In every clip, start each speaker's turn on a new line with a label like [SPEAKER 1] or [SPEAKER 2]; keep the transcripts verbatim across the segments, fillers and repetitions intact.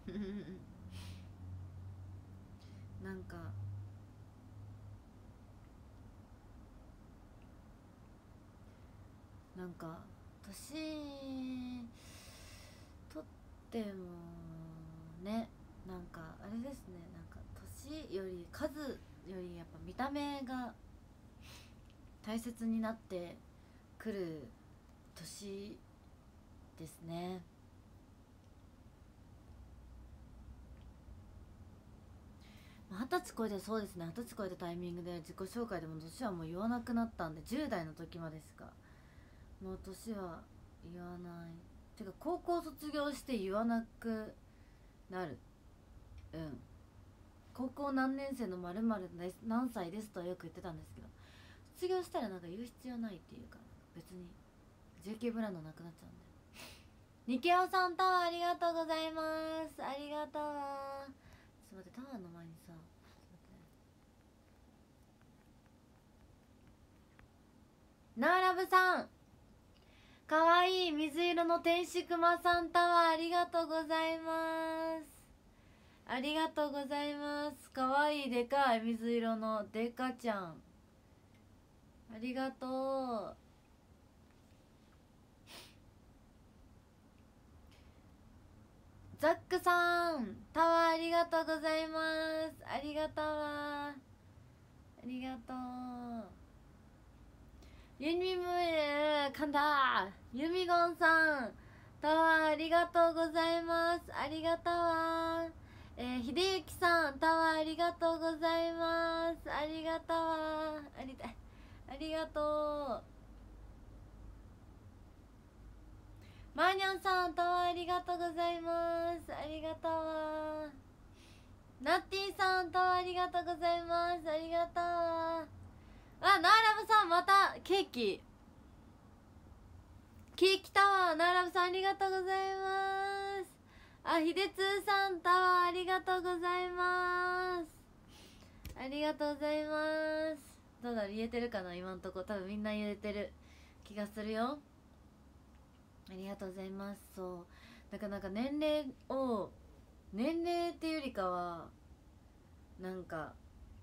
[SPEAKER 1] なんかなんか年取ってもね、なんかあれですね、なんか年より数よりやっぱ見た目が大切になってくる年ですね。二十歳超えて、そうですね、二十歳超えたタイミングで自己紹介でも年はもう言わなくなったんで、じゅう代の時までしかもう年は言わない。てか高校卒業して言わなくなる。うん、高校何年生の〇〇です何歳ですとはよく言ってたんですけど、卒業したらなんか言う必要ないっていうか、別に ジェーケー ブランドなくなっちゃうんで。ニケオさんタワーありがとうございます。ありがとう。ちょっと待って、タワーの前にさ、ちょっと待ってね、ナーラブさん、かわいい水色の天使くまさんタワーありがとうございます。ありがとうございます。かわいいでかい水色のデカちゃん、ありがとう。ザックさんタワーありがとうございます。ありがとうわ、ありがとう。ユミムエカンダユミゴンさんタワーありがとうございます。ありがとうわ。えー、ひでゆきさんタワーありがとうございます。ありがとうわ、ありありがとう。マーニャンさんタワーありがとうございます。ありがとうわ。ナッティさんタワーありがとうございます。ありがとうわ。あ、ナーラブさんまたケーキケーキタワー、ナーラブさんありがとうございます。あ、ひでつーさんタワーありがとうございます。ありがとうございます。どうだろう、言えてるかな、今んとこ。多分みんな言えてる気がするよ。ありがとうございます。そう、なかなか年齢を年齢っていうよりかはなんか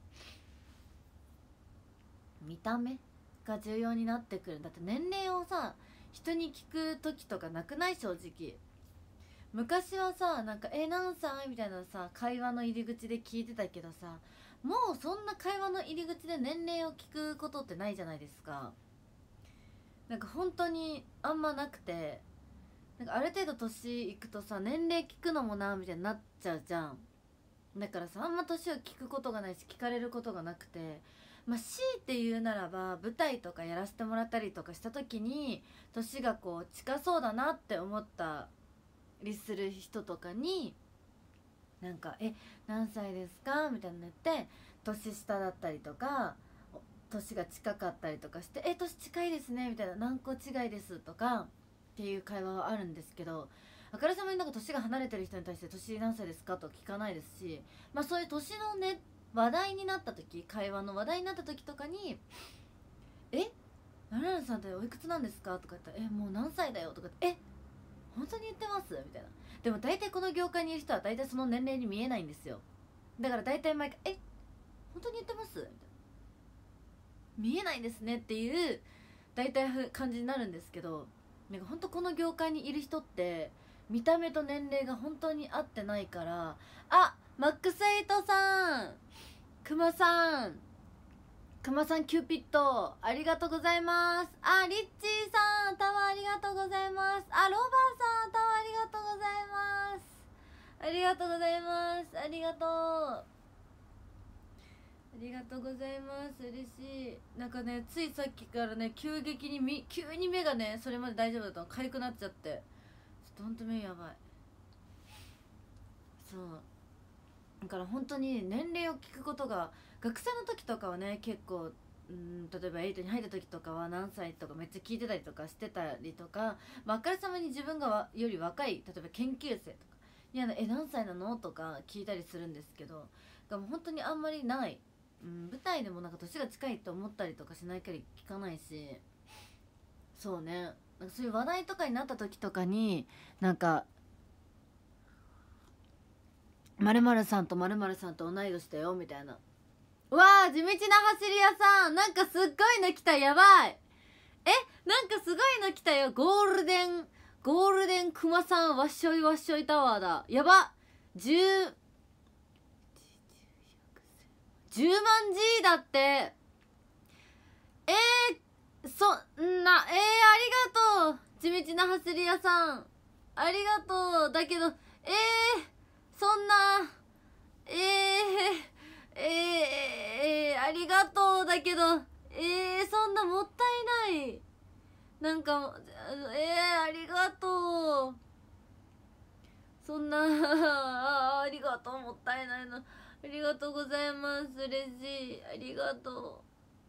[SPEAKER 1] 見た目が重要になってくる。だって年齢をさ人に聞く時とかなくない？正直昔はさ、なんか「え何歳?」みたいなさ会話の入り口で聞いてたけどさ、もうそんな会話の入り口で年齢を聞くことってないじゃないですか。なんか本当にあんまなくて、なんかある程度年いくとさ年齢聞くのもなみたいになっちゃうじゃん。だからさ、あんま年を聞くことがないし聞かれることがなくて、まあ強いて言うならば舞台とかやらせてもらったりとかした時に年がこう近そうだなって思ったりする人とかになんか「え何歳ですか?」みたいなの言って、年下だったりとか年が近かったりとかして「え年近いですね」みたいな「何個違いです」とかっていう会話はあるんですけど、あからさまになんか年が離れてる人に対して「年何歳ですか?」と聞かないですし、まあそういう年のね話題になった時、会話の話題になった時とかに「え何々さんっておいくつなんですか?」とか言ったら「えもう何歳だよ」とか言って「え本当に言ってます?」みたいな。でも大体この業界にいる人は大体その年齢に見えないんですよ。だから大体毎回「え本当に言ってます?」みたいな「見えないですね」っていう大体感じになるんですけど、なんか本当この業界にいる人って見た目と年齢が本当に合ってないから。あ、マックスエイトさん、クマさん、クマさんキューピッドありがとうございます。あ、リッチーさんタワーありがとうございます。あ、ロバーさんタワーありがとうございます。ありがとうございます。ありがとうありがとうございます。嬉しい。なんかね、ついさっきからね急激にみ急に目がね、それまで大丈夫だったの痒くなっちゃって、ちょっとほんと目やばい。そうだから本当に年齢を聞くことが、学生の時とかはね結構、うん、例えばエイトに入った時とかは何歳とかめっちゃ聞いてたりとかしてたりとか、まあ、あからさまに自分がわより若い例えば研究生とかには「え何歳なの?」とか聞いたりするんですけど、がもう本当にあんまりない、うん、舞台でもなんか年が近いと思ったりとかしない限り聞かないし。そうね、なんかそういう話題とかになった時とかになんか 〇〇さんと〇〇さんと同い年だよみたいな。うわー、地道な走り屋さん、なんかすっごいの来た。やばい。え、なんかすごいの来たよ。ゴールデンゴールデンクマさんわっしょいわっしょいタワーだ。やば。じゅう じゅうまん G だって。えー、そんな、えー、ありがとう地道な走り屋さん、ありがとう。だけど、えー、そんな、えー、えー、えー、ありがとうだけど、えー、そんなもったいない。なんか、えー、ありがとう。そんなあ、ありがとう、もったいないの。ありがとうございます。嬉しい。ありがと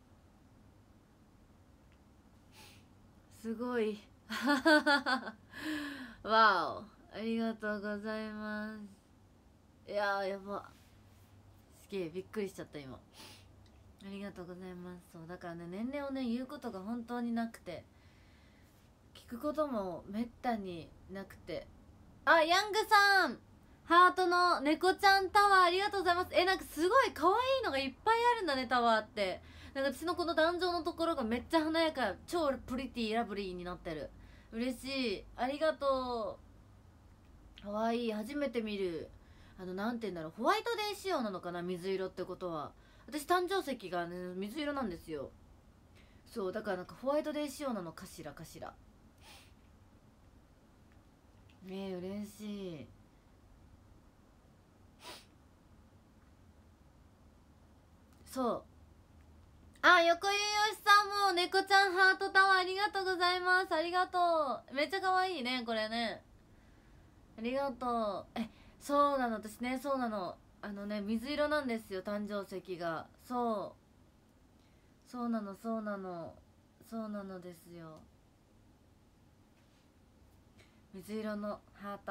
[SPEAKER 1] う。すごい。わお。ありがとうございます。いやー、やば。すげえ、びっくりしちゃった今。ありがとうございます。そうだからね、年齢をね言うことが本当になくて、聞くこともめったになくて。あ、ヤングさん、ハートの猫ちゃんタワーありがとうございます。え、なんかすごい可愛いのがいっぱいあるんだね、タワーって。なんか私のこの壇上のところがめっちゃ華やか、超プリティラブリーになってる。嬉しい、ありがとう。可愛い、初めて見る。あの、なんて言うんだろう、ホワイトデー仕様なのかな、水色ってことは。私誕生石がね水色なんですよ。そうだからなんかホワイトデー仕様なのかしらかしら。ねえ、嬉しい。そう、あ、横井よしさんも猫ちゃんハートタワーありがとうございます。ありがとう。めっちゃ可愛いねこれね。ありがとう。え、そうなの、私ね、そうなの、あのね水色なんですよ、誕生石が。そうそうなの、そうなの、そうなのですよ。水色のハート。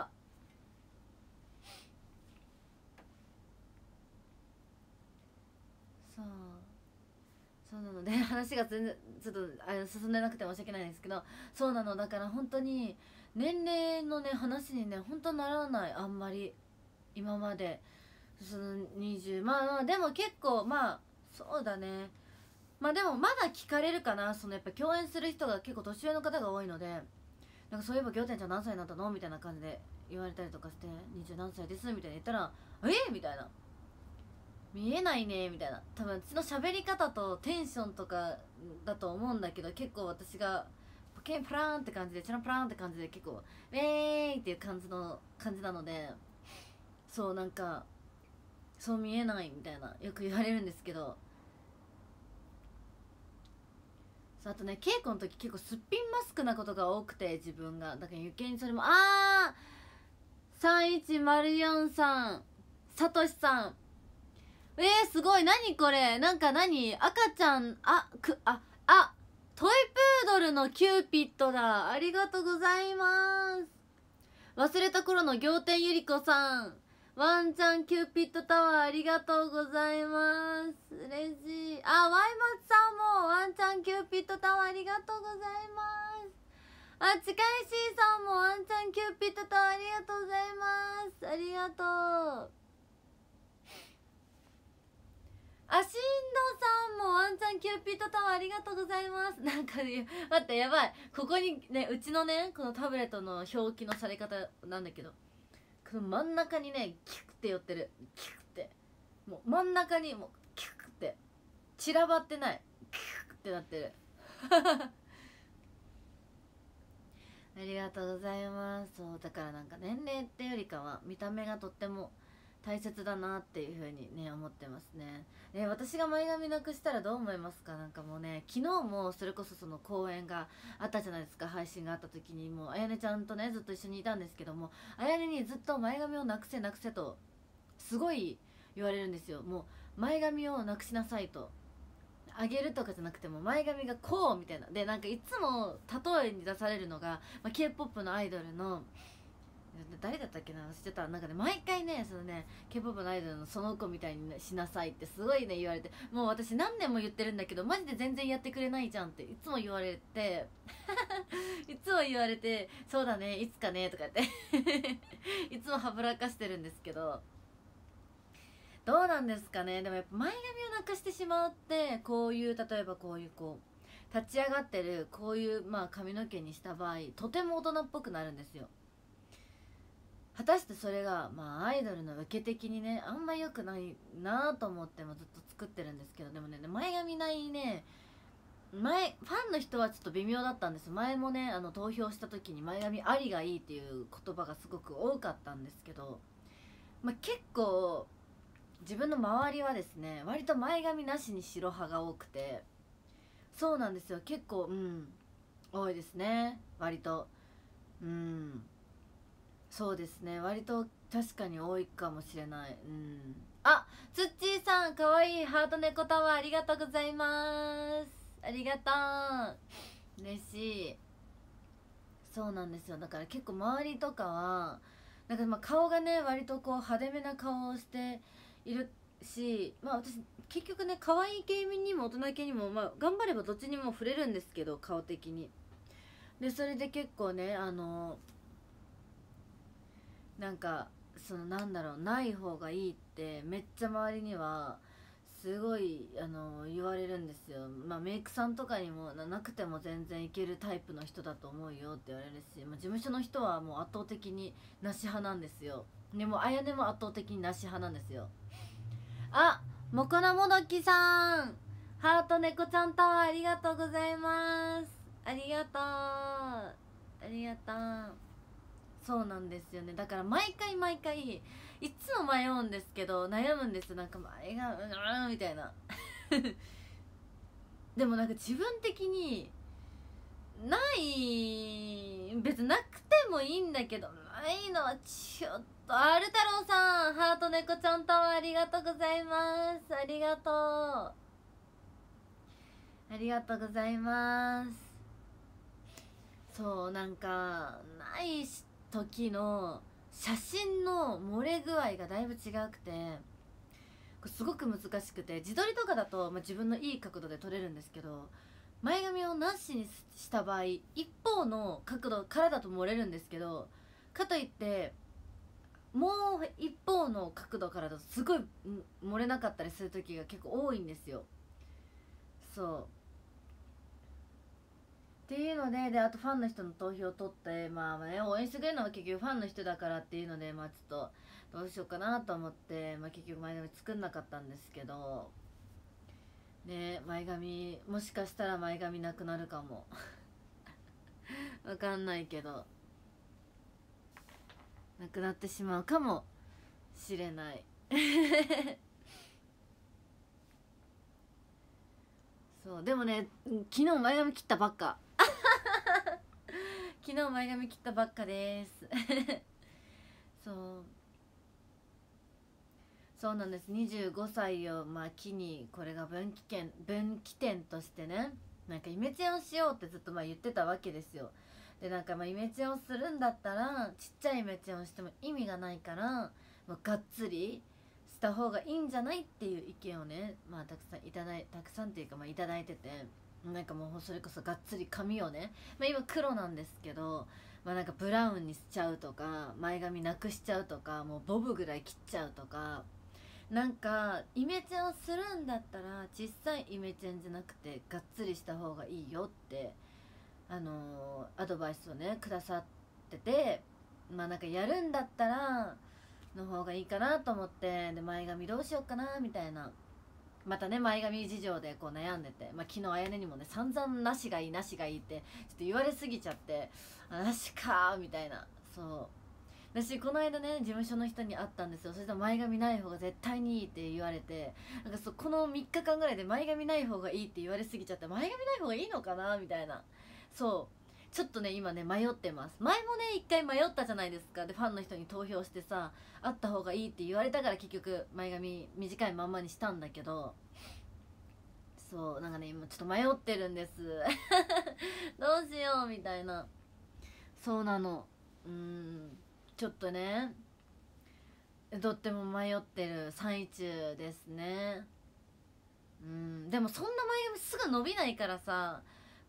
[SPEAKER 1] そうそうなので話が全然ちょっとあれ進んでなくて申し訳ないんですけど、そうなの、だから本当に年齢のね話にね本当ならない、あんまり今まで。そのにじゅう、まあまあでも結構、まあそうだね、まあでもまだ聞かれるかな。そのやっぱ共演する人が結構年上の方が多いので、なんかそういえば仰天ちゃん何歳になったのみたいな感じで言われたりとかして、にじゅう何歳ですみたいな言ったら、えみたいな、見えないねみたいな、多分うちの喋り方とテンションとかだと思うんだけど、結構私がポケンプラーンって感じで、チャランプラーンって感じで結構ウェーイっていう感じの感じなので、そうなんかそう見えないみたいなよく言われるんですけど、そう、あとね稽古の時結構すっぴんマスクなことが多くて、自分がだから余計にそれも、あーさんいちまるよんさん、さとしさん、えー、すごい、何これ、なんか何、赤ちゃん、あくああトイプードルのキューピッドだ。ありがとうございます。忘れた頃の仰天ゆり子さん、ワンちゃんキューピッドタワーありがとうございます。嬉しい。あ、ワイマツさんもワンちゃんキューピッドタワーありがとうございます。あ、近いしーさんもワンちゃんキューピッドタワーありがとうございます。ありがとう。あ、しんどさんもワンちゃんキューピッドタワーありがとうございます。なんかね、待って、やばい、ここにね、うちのねこのタブレットの表記のされ方なんだけど、この真ん中にねキュッて寄ってる、キュッて、もう真ん中にもうキュッて散らばってない、キュッてなってるありがとうございます。そうだからなんか年齢ってよりかは見た目がとっても大切だなっていう風にね思ってますね。えー、私が前髪なくしたらどう思いますか。なんかもうね、昨日もそれこそその公演があったじゃないですか。配信があった時にもうあやねちゃんとねずっと一緒にいたんですけども、あやねにずっと前髪をなくせなくせとすごい言われるんですよ。もう前髪をなくしなさいと、あげるとかじゃなくても前髪がこうみたいなで、なんかいつも例えに出されるのが、まあ、K-ポップ のアイドルの誰だったっけな、忘れちゃった。なんかね毎回ねそのね K-ポップ のアイドルのその子みたいにしなさいってすごいね言われて、もう私何年も言ってるんだけどマジで全然やってくれないじゃんっていつも言われていつも言われて、そうだねいつかねとか言っていつもはぶらかしてるんですけど、 どうなんですかね。でもやっぱ前髪をなくしてしまうって、こういう例えばこういうこう立ち上がってるこういうまあ髪の毛にした場合、とても大人っぽくなるんですよ。果たしてそれがまあアイドルの受け的にね、あんま良くないなと思ってもずっと作ってるんですけど、でもね、前髪ないね、前ファンの人はちょっと微妙だったんです。前もね、あの投票した時に前髪ありがいいっていう言葉がすごく多かったんですけど、まあ、結構自分の周りはですね、割と前髪なしに白派が多くて、そうなんですよ、結構うん多いですね、割と。うんそうですね、割と確かに多いかもしれない。うん。あ、つっちーさん、かわいいハート猫タワーありがとうございます。ありがとう。嬉しい。そうなんですよ。だから結構周りとかはなんかまあ顔がね割とこう派手めな顔をしているし、まあ私結局ね可愛い系にも大人系にもまあ頑張ればどっちにも触れるんですけど、顔的に。でそれで結構ねあのなんかそのなんだろう、ない方がいいってめっちゃ周りにはすごいあの言われるんですよ。まあメイクさんとかにもななくても全然いけるタイプの人だと思うよって言われるし、まあ、事務所の人はもう圧倒的になし派なんですよ。でもあやねも圧倒的になし派なんですよ。あ、もこなもどきさん、ハート猫ちゃんタワーありがとうございます。ありがとうありがとう。そうなんですよね。だから毎回毎回いつも迷うんですけど、悩むんですよ。なんか前がうーんみたいなでもなんか自分的にない別になくてもいいんだけど、ないのはちょっと。ある太郎さん、ハート猫ちゃんタワーありがとうございます。ありがとうありがとうございます。そうなんかない時の写真の漏れ具合がだいぶ違くて、これすごく難しくて、自撮りとかだと、まあ、自分のいい角度で撮れるんですけど、前髪をなしにした場合一方の角度からだと漏れるんですけど、かといってもう一方の角度からだとすごい漏れなかったりする時が結構多いんですよ。そうっていうので、であとファンの人の投票を取って、まあね、応援してくれるのは結局ファンの人だからっていうので、まあちょっとどうしようかなと思って、まあ、結局前髪作んなかったんですけどね。前髪もしかしたら前髪なくなるかもわかんないけど、なくなってしまうかもしれないそうでもね、昨日前髪切ったばっか昨日前髪切ったばっかですそうそうなんです。にじゅうごさいをまあ機に、これが分岐点分岐点としてね、なんかイメチェンをしようってずっとまあ言ってたわけですよ。でなんかまあイメチェンをするんだったらちっちゃいイメチェンをしても意味がないから、もうがっつりした方がいいんじゃないっていう意見をね、まあたくさんいただいたくさんっていうかまあいただいてて、なんかもうそれこそがっつり髪をね、まあ、今黒なんですけど、まあ、なんかブラウンにしちゃうとか前髪なくしちゃうとか、もうボブぐらい切っちゃうとか、なんかイメチェンをするんだったら実際イメチェンじゃなくてがっつりした方がいいよってあのーアドバイスをねくださってて、まあなんかやるんだったらの方がいいかなと思って、で前髪どうしようかなみたいな、またね前髪事情でこう悩んでて、まあ、昨日あやねにもね散々なしがいいなしがいいってちょっと言われすぎちゃって、あなしかーみたいな。そう私この間ね事務所の人に会ったんですよ。そしたら前髪ない方が絶対にいいって言われて、なんかそうこのみっかかんぐらいで前髪ない方がいいって言われすぎちゃって、前髪ない方がいいのかなみたいな。そうちょっとね今ね迷ってます。前もね一回迷ったじゃないですか。でファンの人に投票してさ、あった方がいいって言われたから結局前髪短いまんまにしたんだけど、そうなんかね今ちょっと迷ってるんですどうしようみたいな。そうなの。うーんちょっとねとっても迷ってる最中ですね。うんでもそんな前髪すぐ伸びないからさ、こ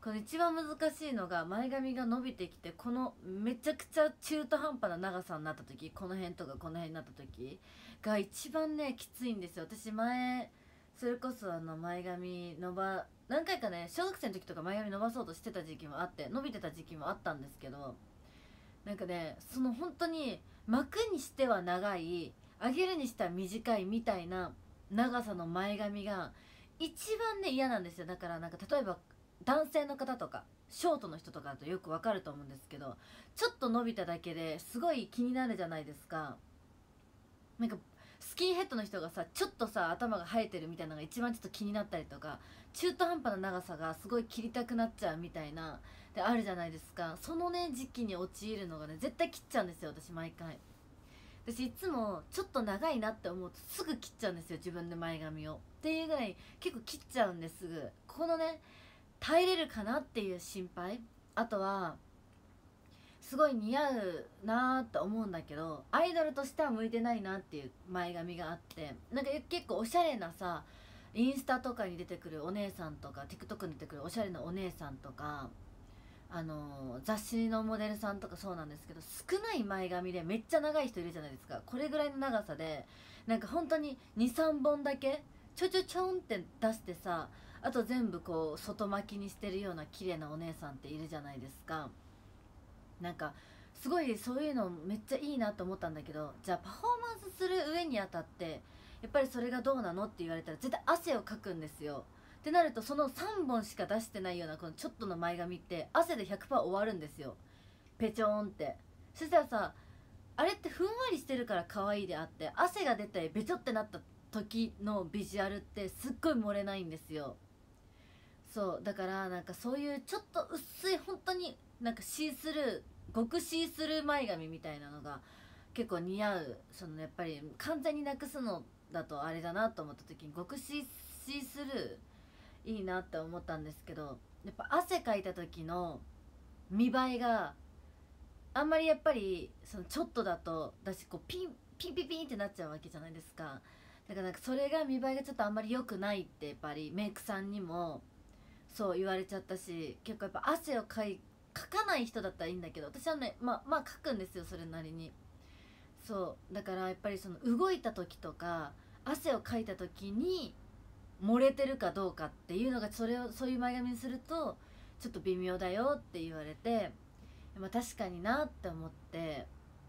[SPEAKER 1] この一番難しいのが前髪が伸びてきて、このめちゃくちゃ中途半端な長さになった時、この辺とかこの辺になった時が一番ねきついんですよ。私前それこそあの前髪伸ば何回かね、小学生の時とか前髪伸ばそうとしてた時期もあって、伸びてた時期もあったんですけど、なんかねその本当に巻くにしては長い、上げるにしては短いみたいな長さの前髪が一番ね嫌なんですよ。だからなんか例えば男性の方とかショートの人とかだとよくわかると思うんですけど、ちょっと伸びただけですごい気になるじゃないですか。なんかスキンヘッドの人がさ、ちょっとさ頭が生えてるみたいなのが一番ちょっと気になったりとか、中途半端な長さがすごい切りたくなっちゃうみたいなであるじゃないですか。そのね時期に陥るのがね絶対切っちゃうんですよ、私毎回。私いつもちょっと長いなって思うとすぐ切っちゃうんですよ、自分で前髪を。っていうぐらい結構切っちゃうんです。ぐこのね耐えれるかなっていう心配、あとはすごい似合うなーって思うんだけど、アイドルとしては向いてないなっていう前髪があって、なんか結構おしゃれなさインスタとかに出てくるお姉さんとか TikTok に出てくるおしゃれなお姉さんとか、あのー雑誌のモデルさんとかそうなんですけど、少ない前髪でめっちゃ長い人いるじゃないですか。これぐらいの長さでなんか本当ににさんぼんだけちょちょちょんって出してさ、あと全部こう外巻きにしてるような綺麗なお姉さんっているじゃないですか。なんかすごいそういうのめっちゃいいなと思ったんだけど、じゃあパフォーマンスする上にあたってやっぱりそれがどうなのって言われたら絶対汗をかくんですよ。ってなるとそのさんぼんしか出してないようなこのちょっとの前髪って汗で ひゃくパーセント 終わるんですよ、ペチョーンって。そしたらさ、あれってふんわりしてるから可愛いであって、汗が出てべちょってなった時のビジュアルってすっごい漏れないんですよ。そうだからなんかそういうちょっと薄い本当になんかシースルー、極シースルー前髪みたいなのが結構似合う。そのやっぱり完全になくすのだとあれだなと思った時に極シーシースルーいいなって思ったんですけど、やっぱ汗かいた時の見栄えがあんまりやっぱりそのちょっとだとだし、こうピンピンピンピンってなっちゃうわけじゃないですか。だからなんかそれが見栄えがちょっとあんまり良くないってやっぱりメイクさんにもそう言われちゃったし、結構やっぱ汗をかいかかない人だったらいいんだけど、私はねまあまあかくんですよ、それなりに。そうだからやっぱりその動いた時とか汗をかいた時に漏れてるかどうかっていうのが、それをそういう前髪にするとちょっと微妙だよって言われて、まあ確かになって思って、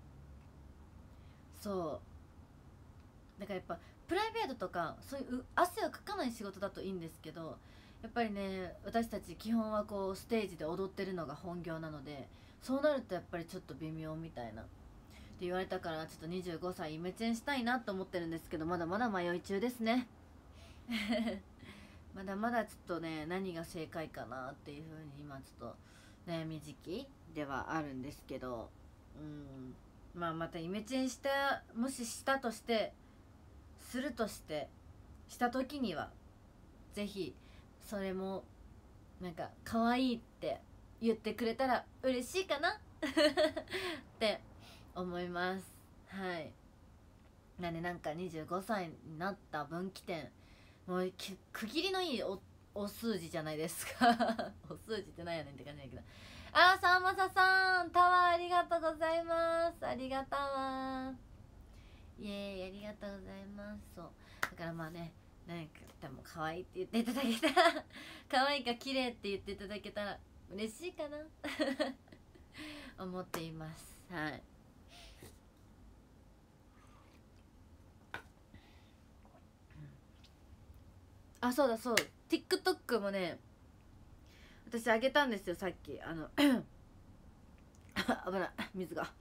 [SPEAKER 1] そうだからやっぱプライベートとかそういう汗をかかない仕事だといいんですけど、やっぱりね私たち基本はこうステージで踊ってるのが本業なので、そうなるとやっぱりちょっと微妙みたいなって言われたから、ちょっとにじゅうごさいイメチェンしたいなと思ってるんですけど、まだまだ迷い中ですねまだまだちょっとね何が正解かなっていう風に今ちょっと悩み時期ではあるんですけど、うんまあまたイメチェンしたもししたとしてするとしてした時にはぜひそれもなんか可愛いって言ってくれたら嬉しいかなって思います。はい。なんでなんかにじゅうごさいになった分岐点、もう区切りのいい お, お数字じゃないですかお数字ってなんやねんって感じだけど、あーさんまささんタワーありがとうございます。ありがたわー、イエーイ、ありがとうございます。そうだからまあね、なんかでも可愛いって言っていただけたら可愛いか綺麗って言っていただけたら嬉しいかな思っています。はい。あ、そうだそう、 TikTok もね私あげたんですよさっき。あの危ない、水が。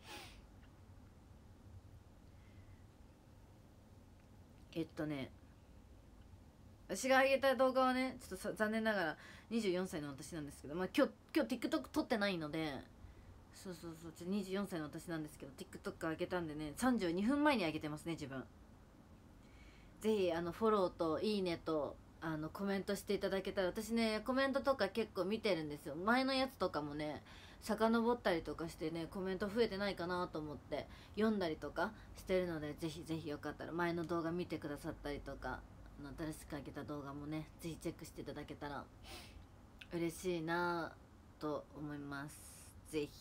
[SPEAKER 1] えっとね私が上げた動画はねちょっと残念ながらにじゅうよんさいの私なんですけど、まあ今日今日 TikTok 撮ってないので、そうそうそう、ちょにじゅうよんさいの私なんですけど TikTok 上げたんでね、さんじゅうにふんまえに上げてますね自分。ぜひあのフォローといいねとあのコメントしていただけたら、私ねコメントとか結構見てるんですよ。前のやつとかもね遡ったりとかしてね、コメント増えてないかなと思って読んだりとかしてるので、ぜひぜひよかったら前の動画見てくださったりとか、あの新しく上げた動画もねぜひチェックしていただけたら嬉しいなと思います。ぜひ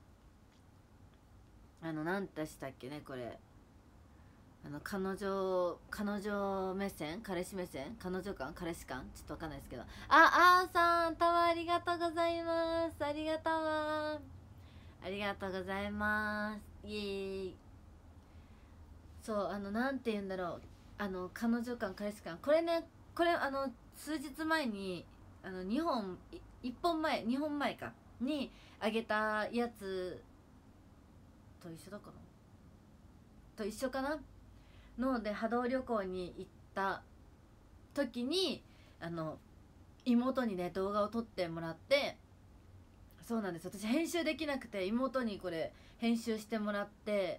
[SPEAKER 1] あの何たしたっけねこれ、あの彼女彼女目線、彼氏目線、彼女感、彼氏感、ちょっとわかんないですけど、ああーさんタワーありがとうございます。ありがとうわありがとうございます。イエーイ。そうあのなんて言うんだろう、あの彼女感彼氏感、これね、これあの数日前にあのにほんいっぽんまえにほんまえかにあげたやつと一緒だかなと一緒かなので、波動旅行に行った時にあの妹にね動画を撮ってもらって、そうなんです、私編集できなくて妹にこれ編集してもらって、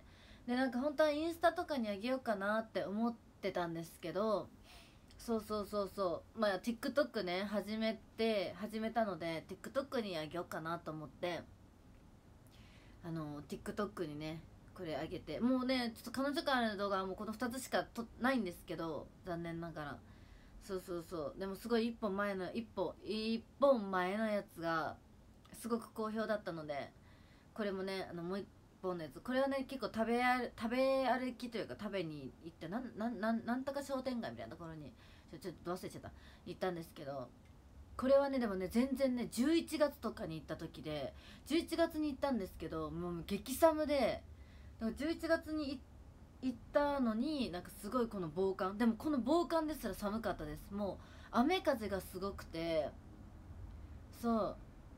[SPEAKER 1] でなんか本当はインスタとかにあげようかなって思ってたんですけど、そうそうそうそうまあ TikTok ね始めて始めたので TikTok にあげようかなと思って、あの TikTok にねこれあげて、もうねちょっと彼女からの動画はもうこのふたつしかとないんですけど、残念ながら。そうそうそう、でもすごい一本前の一本一本前のやつがすごく好評だったので、これもねあのもう一本のやつ、これはね結構食べ歩食べ歩きというか食べに行って、なんなんなんなんとか商店街みたいなところにちょちょっと忘れちゃった行ったんですけど、これはねでもね全然ねじゅういちがつとかに行った時で、じゅういちがつに行ったんですけどもう激寒で、じゅういちがつに行ったのになんかすごいこの防寒、でもこの防寒ですら寒かったです。もう雨風がすごくて、そう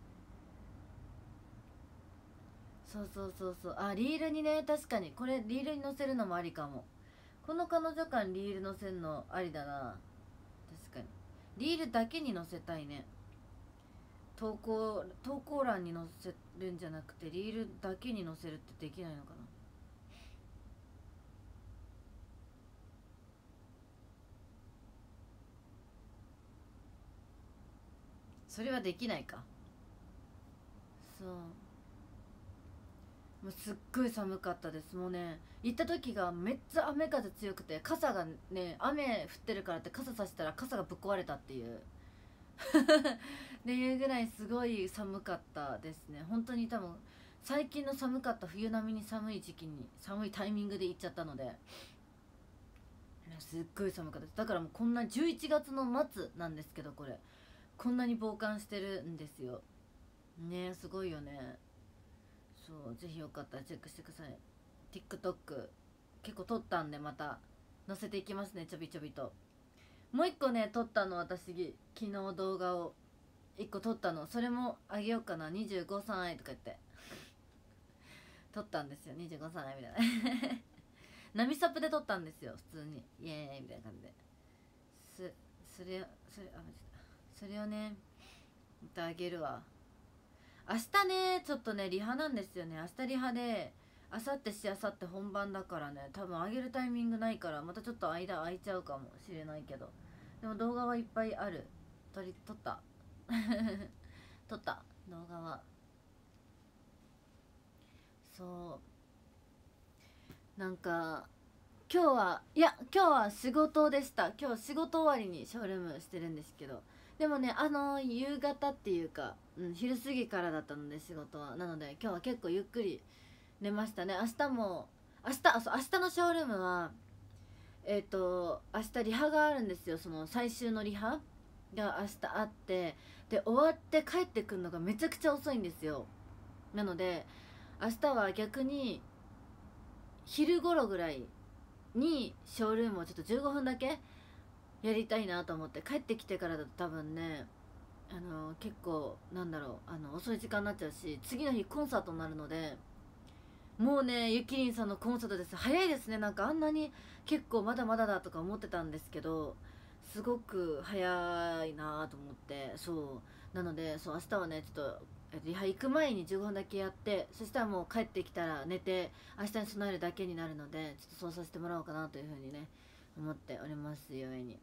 [SPEAKER 1] そうそうそうそう、あリールにね、確かにこれリールに載せるのもありかも。この彼女感リール載せるのありだな。確かにリールだけに載せたいね。投稿投稿欄に載せるんじゃなくてリールだけに載せるってできないのかな。それはできないか。そうもうすっごい寒かったです。もうね行った時がめっちゃ雨風強くて、傘がね雨降ってるからって傘さしたら傘がぶっ壊れたっていうっていうぐらいすごい寒かったですね。本当に多分最近の寒かった冬並みに寒い時期に寒いタイミングで行っちゃったので、すっごい寒かったです。だからもうこんなじゅういちがつの末なんですけど、これこんなに防寒してるんですよね。すごいよね。そうぜひよかったらチェックしてください。 TikTok 結構撮ったんでまた載せていきますね、ちょびちょびと。もう一個ね撮ったの、私昨日動画を一個撮ったの、それもあげようかな。にじゅうごさいとか言って撮ったんですよ、にじゅうごさいみたいな波サプで撮ったんですよ普通に、イエーイみたいな感じで。すそれそれあそれをねまたあげるわ。明日ねちょっとねリハなんですよね。明日リハで明後日しあさって本番だからね、多分あげるタイミングないからまたちょっと間空いちゃうかもしれないけど、でも動画はいっぱいある。撮り撮った撮った動画は。そうなんか今日はいや今日は仕事でした。今日仕事終わりにショールームしてるんですけど、でもねあの夕方っていうか、うん、昼過ぎからだったので仕事は、なので今日は結構ゆっくり寝ましたね。明日も明日あそう明日のショールームはえっ、ー、と明日リハがあるんですよ。その最終のリハが明日あって、で終わって帰ってくるのがめちゃくちゃ遅いんですよ。なので明日は逆に昼頃ぐらいにショールームをちょっとじゅうごふんだけやりたいなと思って、帰ってきてからだと多分ねあの結構なんだろうあの遅い時間になっちゃうし、次の日コンサートになるので、もうねゆきりんさんのコンサートです。早いですね。なんかあんなに結構まだまだだとか思ってたんですけど、すごく早いなと思って。そうなのでそう明日はねちょっとリハ行く前にじゅうごふんだけやって、そしたらもう帰ってきたら寝て明日に備えるだけになるので、ちょっとそうさせてもらおうかなというふうにね思っております。ゆえに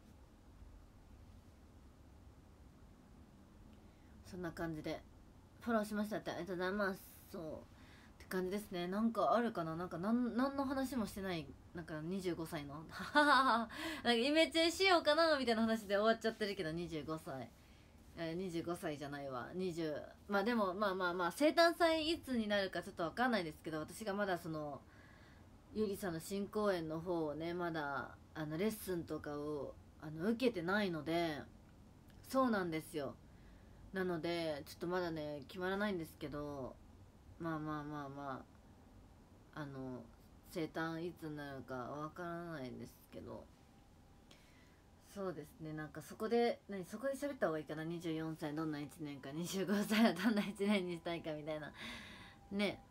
[SPEAKER 1] そんな感じでフォローしましたってありがとうございます。そうって感じですね。なんかあるかな。なんかなん何の話もしてない。なんかにじゅうごさいのなんかイメチェンしようかなみたいな話で終わっちゃってるけど、にじゅうごさいえー、にじゅうごさいじゃないわにじゅう、まあでもまあまあまあ生誕祭いつになるかちょっと分かんないですけど、私がまだそのゆりさんの新公演の方をねまだあのレッスンとかをあの受けてないので、そうなんですよ。なのでちょっとまだね決まらないんですけど、まあまあまあまああの生誕いつになるかわからないんですけど、そうですね、なんかそこで何そこで喋った方がいいかな。にじゅうよんさいどんないちねんか、にじゅうごさいはどんないちねんにしたいかみたいなね。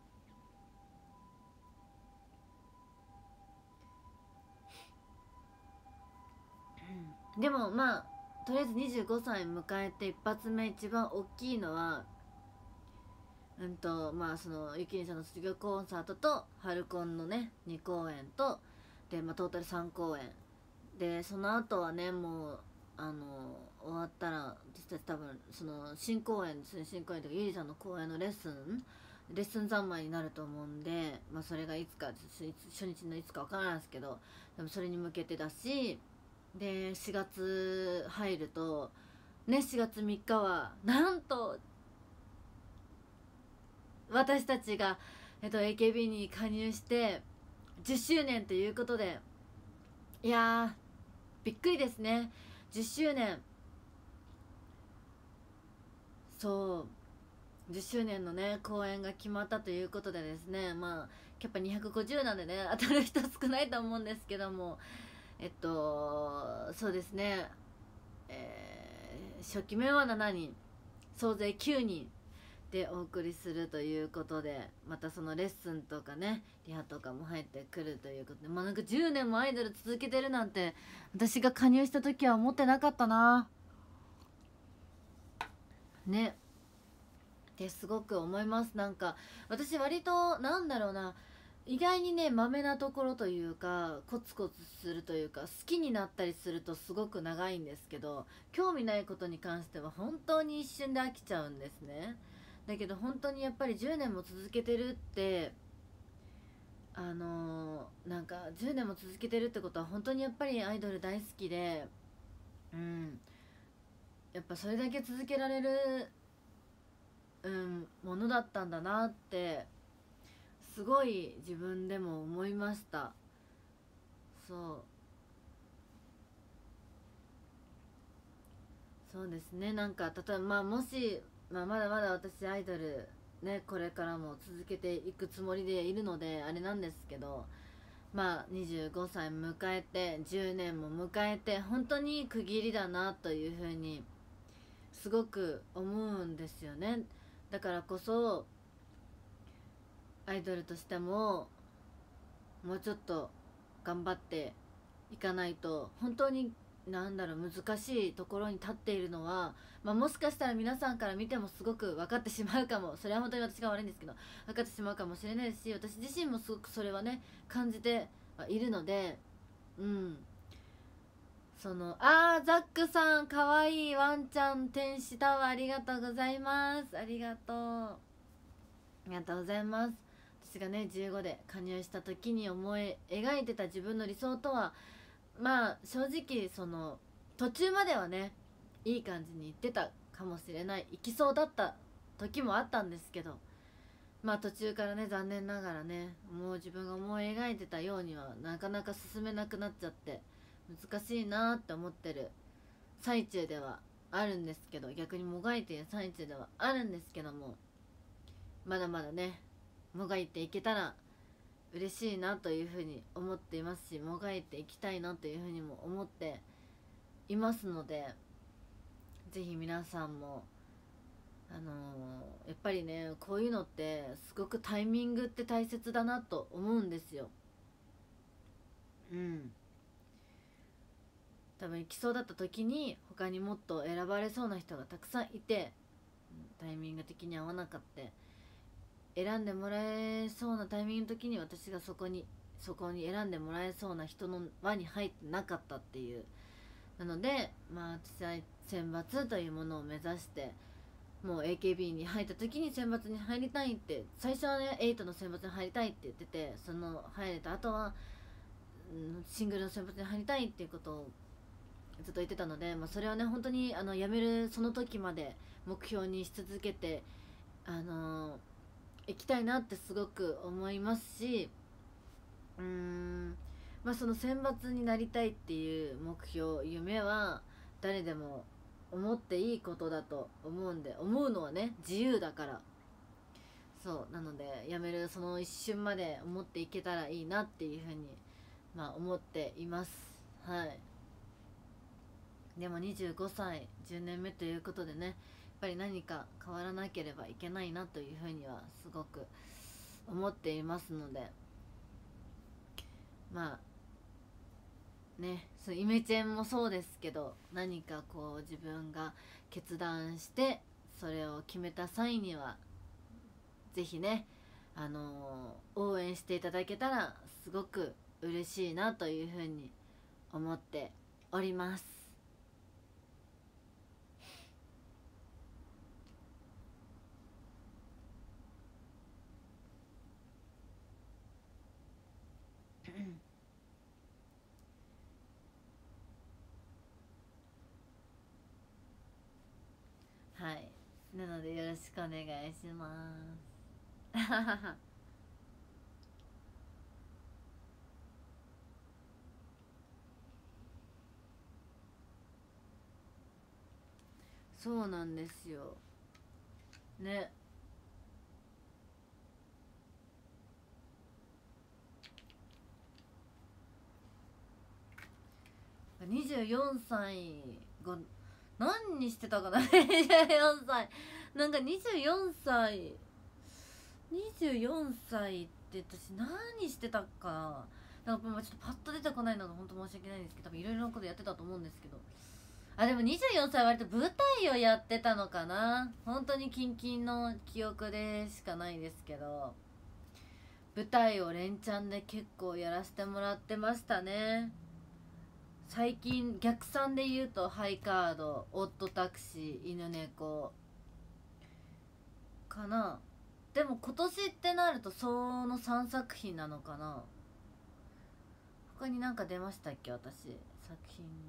[SPEAKER 1] でもまあとりあえずにじゅうごさい迎えて一発目一番大きいのはうんとまあそのゆきりんさんの卒業コンサートと春コンのねに公演とで、まあ、トータルさん公演で、その後はねもうあの終わったら私たち多分その新公演ですね、新公演とかゆりさんの公演のレッスンレッスン三昧になると思うんで、まあ、それがいつか初日のいつか分からないですけど、でもそれに向けてだし、でしがつ入るとね、しがつみっかはなんと私たちが、えっと、エーケービー に加入してじゅっしゅうねんということで、いやーびっくりですね。じゅっしゅうねん、そうじゅっしゅうねんのね公演が決まったということでですね、まあキャッパにひゃくごじゅうなんでね当たる人少ないと思うんですけども、えっとそうですね、えー、初期面はしちにん総勢きゅうにんでお送りするということで、またそのレッスンとかねリハとかも入ってくるということで、まあなんかじゅうねんもアイドル続けてるなんて私が加入した時は思ってなかったなねってすごく思います。なんか私割となんだろうな、意外にねマメなところというかコツコツするというか好きになったりするとすごく長いんですけど、興味ないことに関しては本当に一瞬で飽きちゃうんですね。だけど本当にやっぱりじゅうねんも続けてるってあのー、なんかじゅうねんも続けてるってことは本当にやっぱりアイドル大好きで、うんやっぱそれだけ続けられる、うん、ものだったんだなってすごい自分でも思いました。そうそうですね、なんか例えば、まあ、もし、まあ、まだまだ私アイドルねこれからも続けていくつもりでいるのであれなんですけど、まあにじゅうごさい迎えてじゅうねんも迎えて本当に区切りだなというふうにすごく思うんですよね。だからこそアイドルとしてももうちょっと頑張っていかないと、本当になんだろう難しいところに立っているのは、まあ、もしかしたら皆さんから見てもすごく分かってしまうかも、それは本当に私が悪いんですけど分かってしまうかもしれないし、私自身もすごくそれはね感じてはいるので、うんそのあーザックさんかわいいワンちゃん天使タワーありがとうございます、ありがとうありがとうございます。私がねじゅうごで加入した時に思い描いてた自分の理想とは、まあ正直その途中まではねいい感じにいってたかもしれない、いきそうだった時もあったんですけど、まあ途中からね残念ながらねもう自分が思い描いてたようにはなかなか進めなくなっちゃって難しいなって思ってる最中ではあるんですけど、逆にもがいている最中ではあるんですけども、まだまだねもがいていけたら嬉しいなというふうに思っていますし、もがいていきたいなというふうにも思っていますので、ぜひ皆さんもあのーやっぱりねこういうのってすごくタイミングって大切だなと思うんですよ。うん多分行きそうだった時に他にもっと選ばれそうな人がたくさんいて、タイミング的に合わなかった選んでもらえそうなタイミングの時に私がそこにそこに選んでもらえそうな人の輪に入ってなかったっていう。なのでまあ私は選抜というものを目指してもう エーケービー に入った時に選抜に入りたいって、最初はねエイトの選抜に入りたいって言ってて、その入れた後は、うん、シングルの選抜に入りたいっていうことをずっと言ってたので、まあ、それはね本当にあの辞めるその時まで目標にし続けてあのー、行きたいなってすごく思いますし、うーんまあその選抜になりたいっていう目標夢は誰でも思っていいことだと思うんで、思うのはね自由だから、そうなので辞めるその一瞬まで思っていけたらいいなっていうふうにまあ思っています。はい。でもにじゅうごさいじゅうねんめということでね、やっぱり何か変わらなければいけないなというふうにはすごく思っていますので、まあね、そうイメチェンもそうですけど、何かこう自分が決断してそれを決めた際にはぜひね、あのー応援していただけたらすごく嬉しいなというふうに思っております。はい、なのでよろしくお願いします。そうなんですよね。にじゅうよんさいが何にしてたかな。にじゅうよんさいなんかにじゅうよんさいにじゅうよんさいって私何してたかな。なんかちょっとパッと出てこないのが本当申し訳ないんですけど、多分いろいろなことやってたと思うんですけど、あでもにじゅうよんさい割と舞台をやってたのかな。本当にキンキンの記憶でしかないですけど、舞台を連チャンで結構やらせてもらってましたね。最近逆算で言うとハイカード、オットタクシー、犬猫かな。でも今年ってなるとそのさんさく品なのかな。他になんか出ましたっけ、私作品に。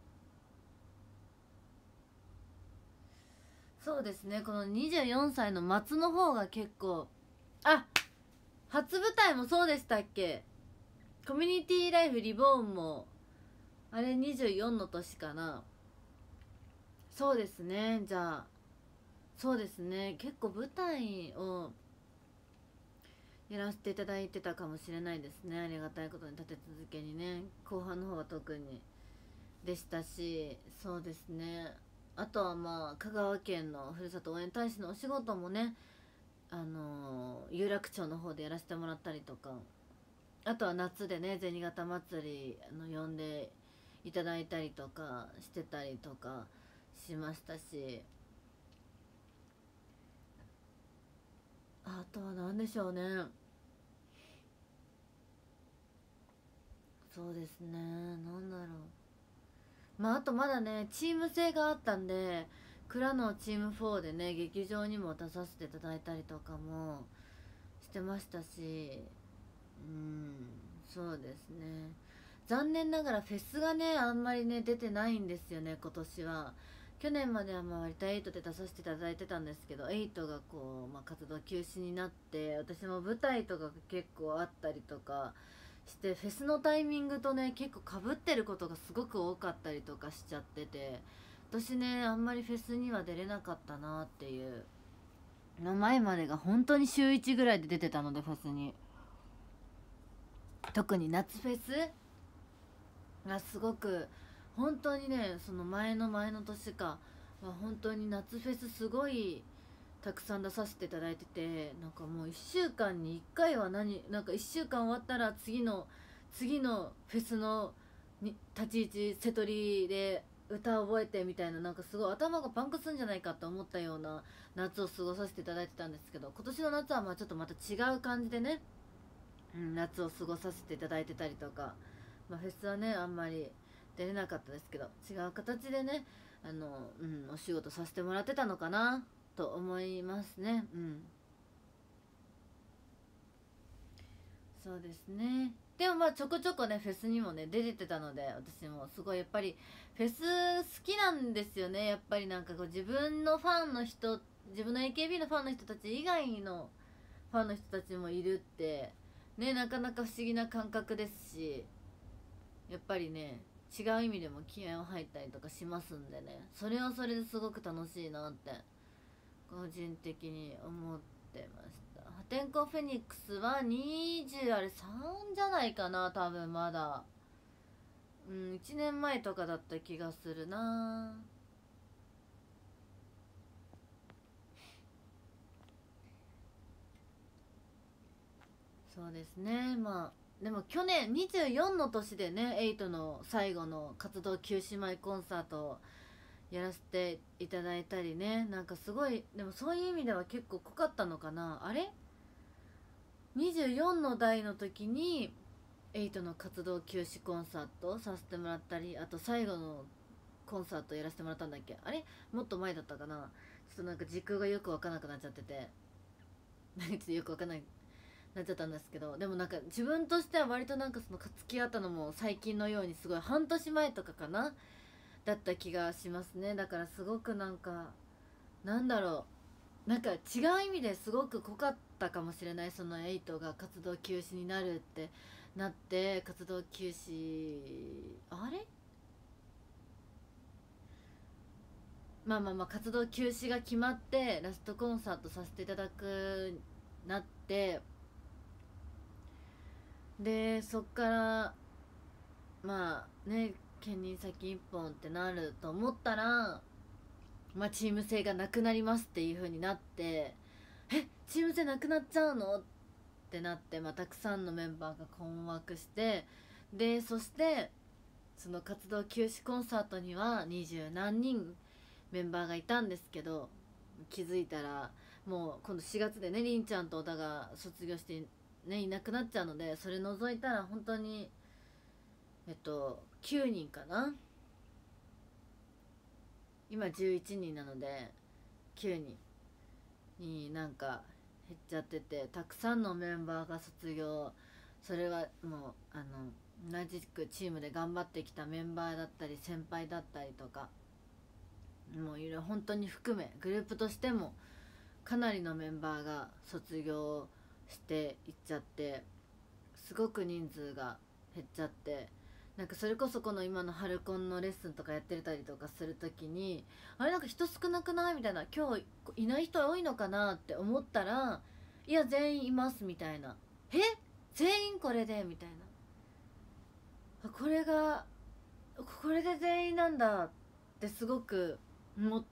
[SPEAKER 1] そうですね、このにじゅうよんさいの末の方が結構、あ、初舞台もそうでしたっけ。コミュニティライフリボーンもあれにじゅうよんの年かな。そうですね、じゃあそうですね、結構舞台をやらせていただいてたかもしれないですね。ありがたいことに立て続けにね、後半の方は特にでしたし、そうですね。あとはまあ香川県のふるさと応援大使のお仕事もね、あのー有楽町の方でやらせてもらったりとか、あとは夏でね銭形祭りあの呼んでいただいたりとかしてたりとかしましたし、あとは何でしょうね。そうですね、なんだろう、まああとまだねチーム制があったんで、蔵のチームフォーでね劇場にも出させていただいたりとかもしてましたし、うん、そうですね。残念ながらフェスがねあんまりね出てないんですよね今年は。去年まではまあ割とエイトで出させていただいてたんですけど、エイトがこう、まあ、活動休止になって、私も舞台とかが結構あったりとかしてフェスのタイミングとね結構かぶってることがすごく多かったりとかしちゃってて、私ねあんまりフェスには出れなかったなっていう。の前までが本当に週いちぐらいで出てたので、フェスに、特に夏フェスがすごく、本当にねその前の前の年かは本当に夏フェスすごいたくさん出させていただいてて、なんかもういっしゅうかんにいっかいは何なんかいっしゅうかん終わったら次の次のフェスのに立ち位置瀬戸りで歌覚えてみたいな、なんかすごい頭がパンクすんじゃないかって思ったような夏を過ごさせていただいてたんですけど、今年の夏はまあちょっとまた違う感じでね、うん、夏を過ごさせていただいてたりとか、まあ、フェスはねあんまり出れなかったですけど、違う形でねあの、うん、お仕事させてもらってたのかなと思いますね。うん、 そうですね。でもまあちょこちょこねフェスにもね出ててたので、私もすごいやっぱりフェス好きなんですよね。やっぱりなんかこう自分のファンの人、自分の エーケービー のファンの人たち以外のファンの人たちもいるってね、なかなか不思議な感覚ですし、やっぱりね違う意味でも気合を入ったりとかしますんでね、それはそれですごく楽しいなって個人的に思ってました。破天荒フェニックスはにじゅうあれさんじゃないかな、多分まだ。うん、いちねんまえとかだった気がするな。そうですね。まあでも去年にじゅうよんの年でねエイトの最後の活動休止前コンサートをやらせていただいたりね、なんかすごい、でもそういう意味では結構濃かったのかな。あれにじゅうよんの代の時にエイトの活動休止コンサートさせてもらったり、あと最後のコンサートやらせてもらったんだっけ、あれもっと前だったかな。ちょっとなんか時空がよく分からなくなっちゃっててちょっとよく分かんないなっちゃったんですけど、でもなんか自分としては割となんかその付き合ったのも最近のようにすごい半年前とかかなだった気がしますね。だからすごくなんかなんだろう、なんか違う意味ですごく濃かったかもしれない。そのエイトが活動休止になるってなって、活動休止、あれまあまあまあ活動休止が決まってラストコンサートさせていただくなって、でそっからまあね兼任先一本ってなると思ったら、まあチーム制がなくなりますっていう風になって、えチーム制なくなっちゃうのってなって、まあ、たくさんのメンバーが困惑して、でそしてその活動休止コンサートには二十何人メンバーがいたんですけど、気づいたらもう今度しがつでねりんちゃんと小田が卒業してねいなくなっちゃうので、それ除いたら本当にえっときゅうにんかな。今じゅういちにんなのできゅうにんになんか減っちゃってて、たくさんのメンバーが卒業。それはもうあの同じくチームで頑張ってきたメンバーだったり先輩だったりとか、もういろいろ本当に含めグループとしてもかなりのメンバーが卒業していっちゃって、すごく人数が減っちゃって、なんかそれこそこの今の春コンのレッスンとかやってたりとかする時に、あれなんか人少なくないみたいな、今日いない人多いのかなって思ったら、いや全員いますみたいな、え全員これでみたいな、これがこれで全員なんだってすごく思って、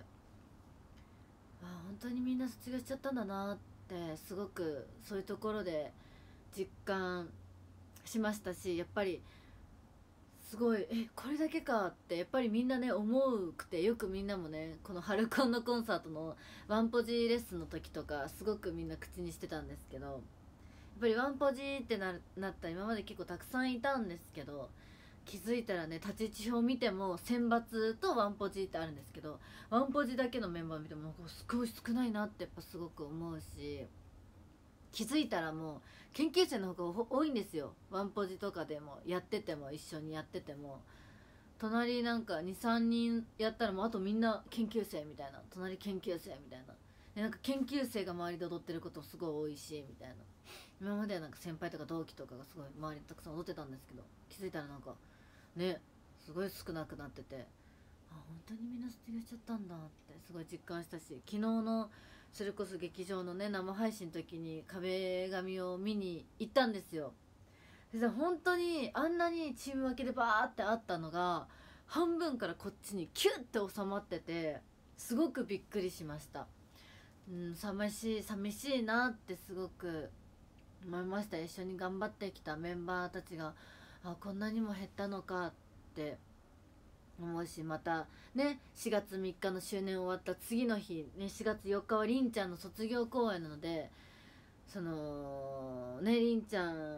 [SPEAKER 1] あ本当にみんな卒業しちゃったんだなってすごくそういうところで実感しましたし、やっぱりすごいえこれだけかってやっぱりみんなね思うくて、よくみんなもねこの春コンのコンサートのワンポジレッスンの時とかすごくみんな口にしてたんですけど、やっぱりワンポジってななった今まで結構たくさんいたんですけど、気づいたらね立ち位置表見ても選抜とワンポジってあるんですけど、ワンポジだけのメンバー見てもすごい少ないなってやっぱすごく思うし、気づいたらもう研究生の方が多いんですよ。ワンポジとかでもやってても一緒にやってても、隣なんかにさんにんやったらもうあとみんな研究生みたいな、隣研究生みたいな、でなんか研究生が周りで踊ってることすごい多いしみたいな。今まではなんか先輩とか同期とかがすごい周りにたくさん踊ってたんですけど、気づいたらなんかねすごい少なくなってて、あ本当にみんな卒業しちゃったんだってすごい実感したし、昨日のそれこそ劇場のね生配信の時に壁紙を見に行ったんですよ。で本当にあんなにチーム分けでバーってあったのが半分からこっちにキュッて収まってて、すごくびっくりしました。うん、寂しい寂しいなってすごく思いました。一緒に頑張ってきたメンバーたちがあこんなにも減ったのかって思うし、またねしがつみっかの周年終わった次の日、ね、しがつよっかはりんちゃんの卒業公演なので、そのねりんちゃん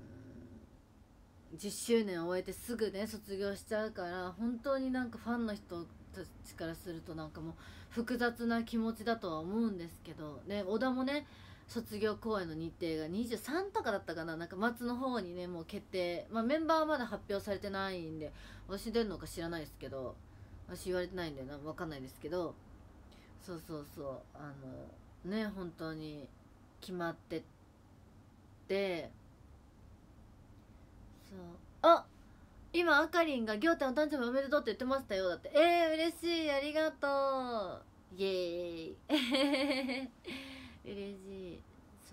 [SPEAKER 1] じゅっしゅうねんを終えてすぐね卒業しちゃうから、本当になんかファンの人たちからするとなんかもう複雑な気持ちだとは思うんですけどね。小田もね卒業公演の日程がにじゅうさんとかだったかな、なんか末の方にねもう決定、まあ、メンバーはまだ発表されてないんで私出るのか知らないですけど、私言われてないんでな分かんないですけど、そうそうそう、あのね本当に決まってって、そうあ今あかりんが「ぎょうたんお誕生日おめでとう」って言ってましたよ。だってえー、嬉しい、ありがとう、イエーイ嬉しい。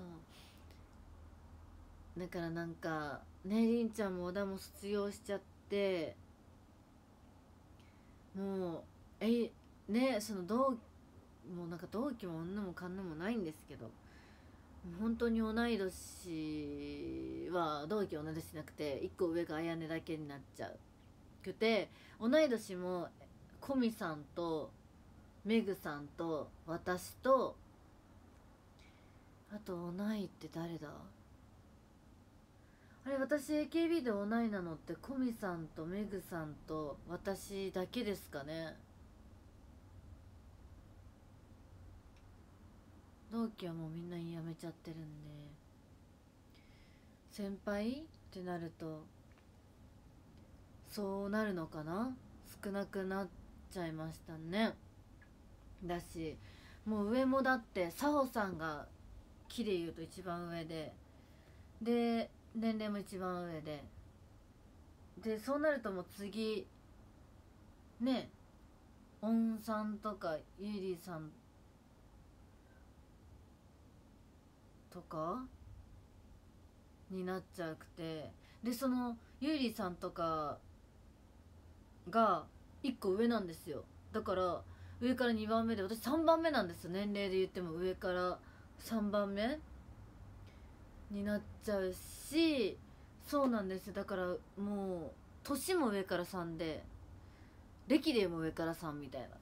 [SPEAKER 1] そうだからなんかね、りんちゃんも小田も卒業しちゃって、もうえねその同もうなんか同期も女もかんなもないんですけど、本当に同い年は同期同い年じゃなくていっこ上があやねだけになっちゃうくて、同い年もコミさんとメグさんと私と、あと同いって誰だ、あれ私 エーケービー で同いなのってコミさんとメグさんと私だけですかね。同期はもうみんな辞めちゃってるんで、先輩ってなるとそうなるのかな、少なくなっちゃいましたね。だしもう上もだって佐穂さんが木で言うと一番上で、で年齢も一番上で、でそうなるともう次ね、オンさんとかゆりさんとかになっちゃうくて、でそのゆりさんとかがいっこ上なんですよ。だから上からにばんめで私さんばんめなんですよ、年齢で言っても上からさんばんめになっちゃうし、そうなんですよ。だからもう年も上からさんで歴でも上からさんみたいな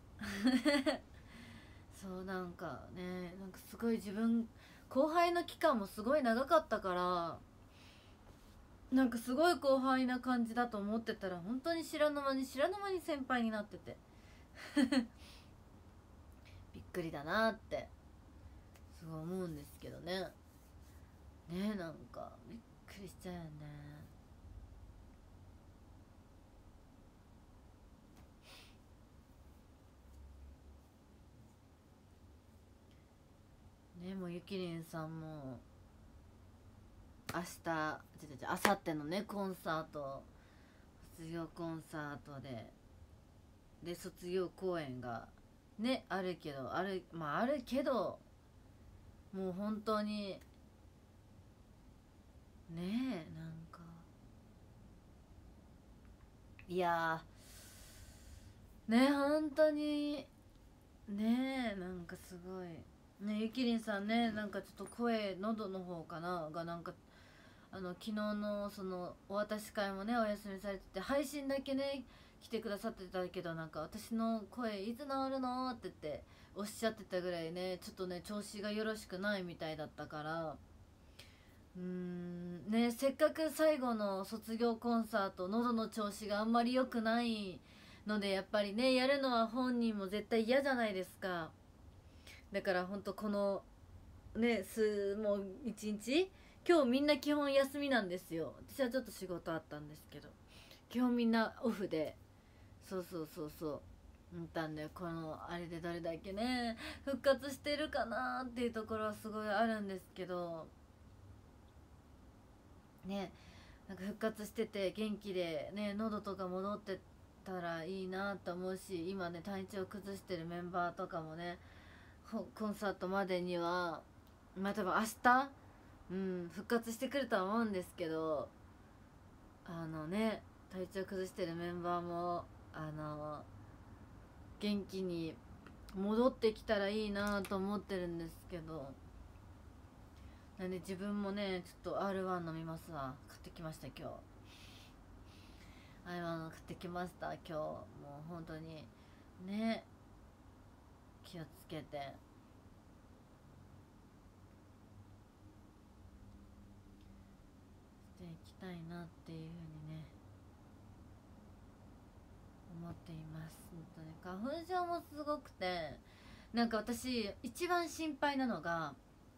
[SPEAKER 1] そうなんかね、なんかすごい自分後輩の期間もすごい長かったから、なんかすごい後輩な感じだと思ってたら本当に知らぬ間に知らぬ間に先輩になっててびっくりだなってすごい思うんですけどね。ね、なんかびっくりしちゃうよね。ね、もうゆきりんさんも明日じゃじゃあさってのねコンサート、卒業コンサートでで卒業公演がねあるけど、あるまああるけどもう本当にねえ、なんかいやーね、本当にねえ、なんかすごいね、ゆきりんさんね、なんかちょっと声喉の方かながなんかあの昨日のそのお渡し会もねお休みされてて、配信だけね来てくださってたけど、なんか私の声いつ治るのって言っておっしゃってたぐらいね、ちょっとね調子がよろしくないみたいだったから、うーんね、せっかく最後の卒業コンサート喉の調子があんまり良くないので、やっぱりねやるのは本人も絶対嫌じゃないですか。だからほんとこのねすもう一日今日みんな基本休みなんですよ。私はちょっと仕事あったんですけど基本みんなオフで、そうそうそうそう思ったんで、このあれでどれだけね復活してるかなっていうところはすごいあるんですけどね、なんか復活してて元気でね喉とか戻ってたらいいなと思うし、今ね体調崩してるメンバーとかもねコンサートまでにはまあ多分明日、うん、復活してくるとは思うんですけど、あのね体調崩してるメンバーもあの元気に戻ってきたらいいなと思ってるんですけど、なんで自分もねちょっと アールワン 飲みますわ。買ってきました今日。 アールワン 買ってきました今日。もう本当にね気をつけてしていきたいなっていう風にね思っています。本当に花粉症もすごくて、なんか私一番心配なのが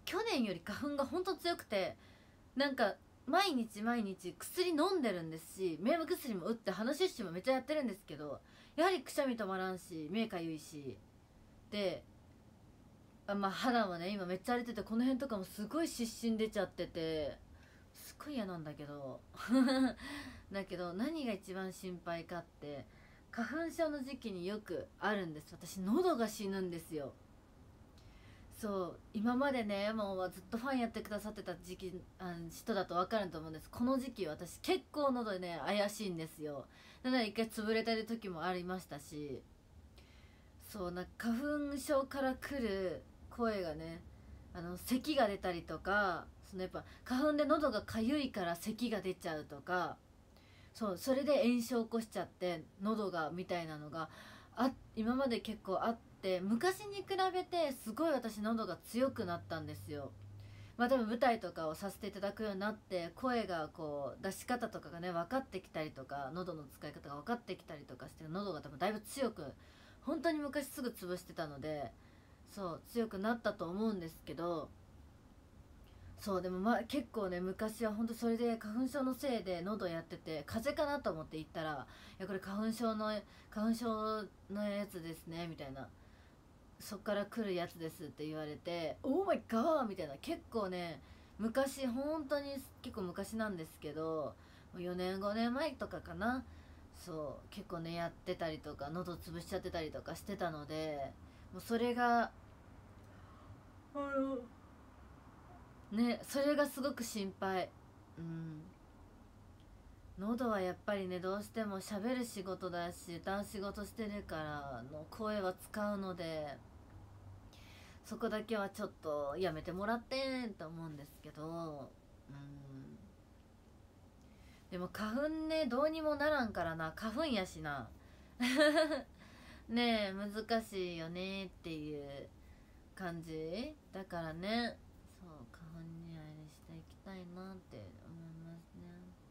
[SPEAKER 1] 去年より花粉がほんと強くて、なんか毎日毎日薬飲んでるんですし、目薬も打って鼻シュッシュもめっちゃやってるんですけど、やはりくしゃみ止まらんし目かゆいしで、あまあ肌もね今めっちゃ荒れてて、この辺とかもすごい湿疹出ちゃっててすっごい嫌なんだけどだけど何が一番心配かって、花粉症の時期によくあるんです。私喉が死ぬんですよ。そう今までねもうずっとファンやってくださってた時期あの人だと分かると思うんです。この時期私結構喉ね怪しいんですよ。なので一回潰れてる時もありましたし、そうなんか花粉症から来る声がね、あの咳が出たりとか、そのやっぱ花粉で喉がかゆいから咳が出ちゃうとか、そうそれで炎症起こしちゃって喉がみたいなのがあ今まで結構あって、昔に比べてすごい私喉が強くなったんですよ。まあ多分舞台とかをさせていただくようになって、声がこう出し方とかがね分かってきたりとか、喉の使い方が分かってきたりとかして、喉が多分だいぶ強く、本当に昔すぐ潰してたので、そう強くなったと思うんですけど、そうでもまあ結構ね昔は本当それで花粉症のせいで喉やってて、風邪かなと思って行ったら、いやこれ花粉症の花粉症のやつですねみたいな、そっから来るやつですって言われて、オーマイガーみたいな、結構ね昔本当に結構昔なんですけど、よねんごねんまえとかかな、そう結構ねやってたりとか喉潰しちゃってたりとかしてたので、もうそれがあのねそれがすごく心配。うん喉はやっぱりねどうしても喋る仕事だし歌う仕事してるからの声は使うので、そこだけはちょっとやめてもらってんと思うんですけど、うんでも花粉ねどうにもならんからな、花粉やしなねえ難しいよねっていう感じだからね、そう花粉にあれしていきたいなって思いますね。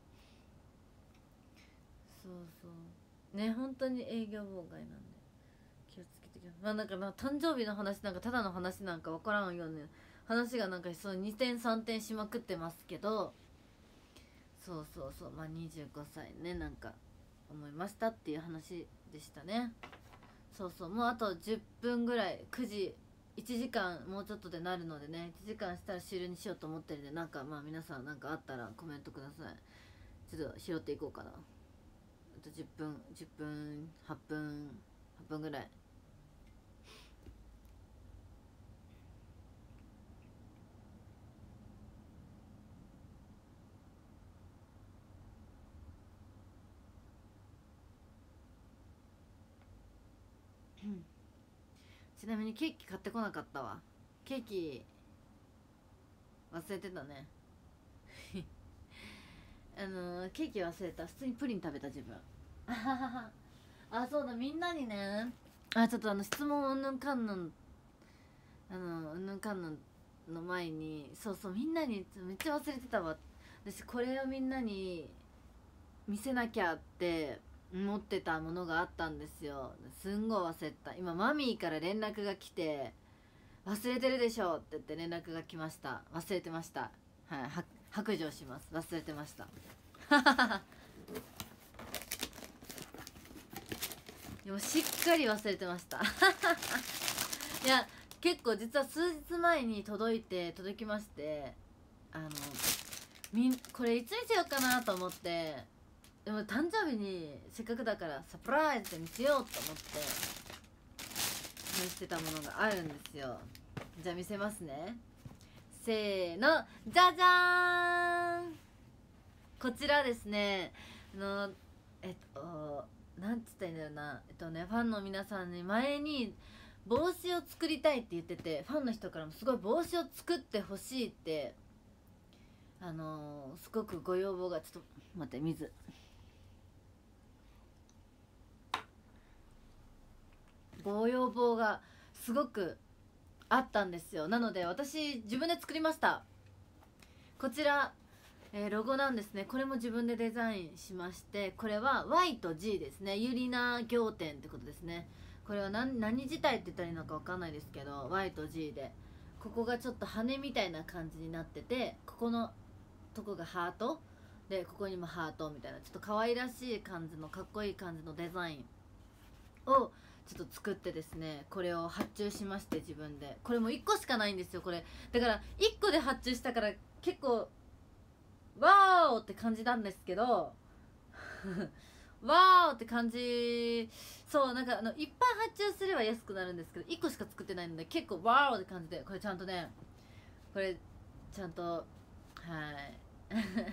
[SPEAKER 1] そうそうね、本当に営業妨害なんで気をつけてください。まあなんかな誕生日の話なんかただの話なんか分からんよね、話がなんかそうにてんさんてんしまくってますけど、そうそうそう、まあにじゅうごさいねなんか思いましたっていう話でしたね。そうそう、もうあとじゅっぷんぐらい、くじいちじかんもうちょっとでなるのでね、いちじかんしたら終了にしようと思ってるんで、なんかまあ皆さんなんかあったらコメントください。ちょっと拾っていこうかな。あとじゅっぷんじゅっぷんはっぷんはっぷんぐらい。ちなみにケーキ買ってこなかったわ。ケーキ忘れてたねあのー、ケーキ忘れた。普通にプリン食べた自分あはははあ、そうだ、みんなにね、あ、ちょっとあの質問うんぬんかんぬん、あのうんぬんかんぬんの前に、そうそう、みんなにめっちゃ忘れてたわ。私これをみんなに見せなきゃって思ってたものがあったんですよ。すんごい忘れた。今マミーから連絡が来て、忘れてるでしょって言って連絡が来ました。忘れてました。はい、は白状します。忘れてましたでもしっかり忘れてましたいや結構実は数日前に届いて届きまして、あのみんこれいつ見せようかなと思って、でも誕生日にせっかくだからサプライズで見せようと思って見せてたものがあるんですよ。じゃあ見せますね。せーの、じゃじゃーん、こちらですね、あのえっとなんつったらいいんだろうな、えっとねファンの皆さんに前に帽子を作りたいって言ってて、ファンの人からもすごい帽子を作ってほしいってあのー、すごくご要望が、ちょっと待って、水ご要望がすごくあったんですよ。なので私自分で作りました。こちら、えー、ロゴなんですね。これも自分でデザインしまして、これは ワイ と ジー ですね。ユリナ仰天ってことですね。これは何何自体って言ったらいいのか分かんないですけど ワイ と ジー でここがちょっと羽みたいな感じになってて、ここのとこがハートで、ここにもハートみたいな、ちょっと可愛らしい感じのかっこいい感じのデザインをちょっと作ってですね、これを発注しまして、自分で。これもいっこしかないんですよ、これだからいっこで発注したから結構ワーオって感じなんですけどワーオって感じ。そう、なんかあのいっぱい発注すれば安くなるんですけど、いっこしか作ってないので結構ワーオって感じで、これちゃんとね、これちゃんと、はい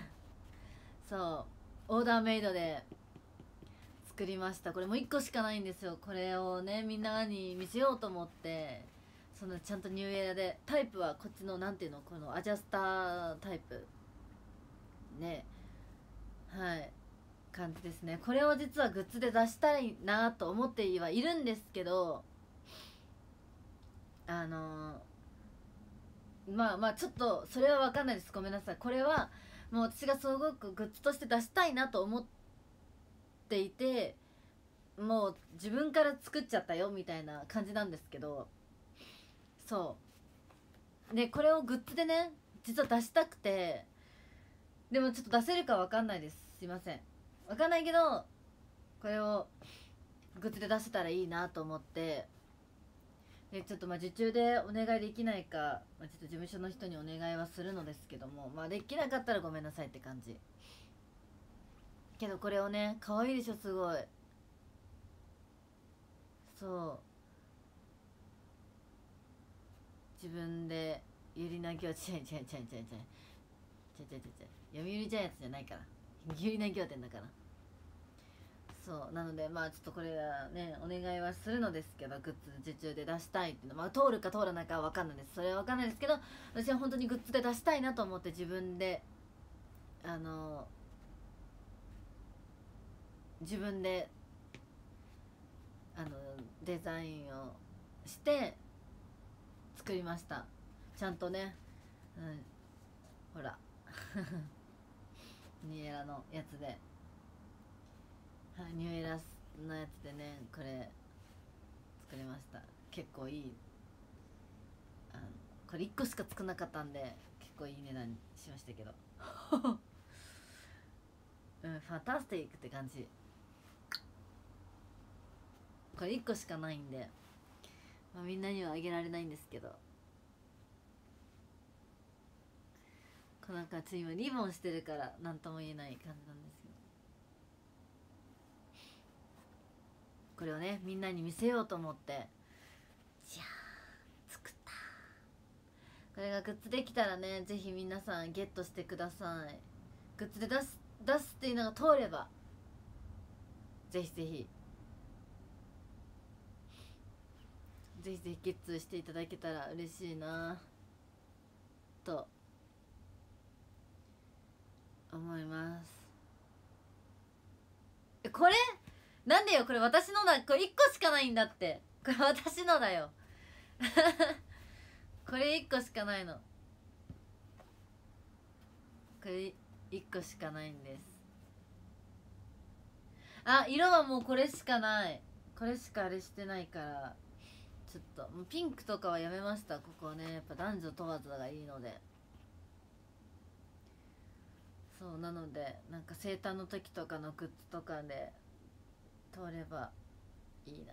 [SPEAKER 1] そうオーダーメイドで作りました。これもいっこしかないんですよ。これをねみんなに見せようと思って、そのちゃんとニューエラで、タイプはこっちのなんていうの、このアジャスタータイプね、はい感じですね。これを実はグッズで出したいなと思ってはいるんですけど、あのー、まあまあちょっとそれは分かんないです、ごめんなさい。これはもう私がすごくグッズとして出したいなと思っていて、もう自分から作っちゃったよみたいな感じなんですけど、そうでこれをグッズでね実は出したくて、でもちょっと出せるか分かんないです、すいません、分かんないけど、これをグッズで出せたらいいなと思って、でちょっとまあ受注でお願いできないか、まあ、ちょっと事務所の人にお願いはするのですけども、まあできなかったらごめんなさいって感じ。けどこれをね、可愛いでしょ、すごい。そう自分でゆりなぎょう、ちゃいちゃいちゃいちゃいちゃいちゃいちゃいちゃい、読売ジャイアンツじゃないから、ゆりなぎょう店だから。そうなので、まあちょっとこれはねお願いはするのですけど、グッズ受注で出したいっていうの、まあ通るか通らないかは分かんないです、それは分かんないですけど、私は本当にグッズで出したいなと思って、自分であの自分であのデザインをして作りました。ちゃんとね、うん、ほらニューエラのやつで、はい、ニューエラのやつでね、これ作りました。結構いい、あのこれいっこしか作んなかったんで結構いい値段にしましたけどうん、ファンタスティックって感じ。これいっこしかないんで、まあ、みんなにはあげられないんですけど、このなんか今リボンしてるから何とも言えない感じなんですけど、これをねみんなに見せようと思って、いやー作った。これがグッズできたらね、ぜひ皆さんゲットしてください。グッズで出す出すっていうのが通れば、ぜひぜひぜひぜひゲッツしていただけたら嬉しいなと思います。え、これなんでよ、これ私のだ、これいっこしかないんだって、これ私のだよこれいっこしかないの、これいっこしかないんです。あ、色はもうこれしかない、これしかあれしてないから、ちょっともうピンクとかはやめました。ここはねやっぱ男女問わずがいいので、そうなのでなんか生誕の時とかのグッズとかで通ればいいなと思ってるんですけど、じゃあちょっと分かんないですね。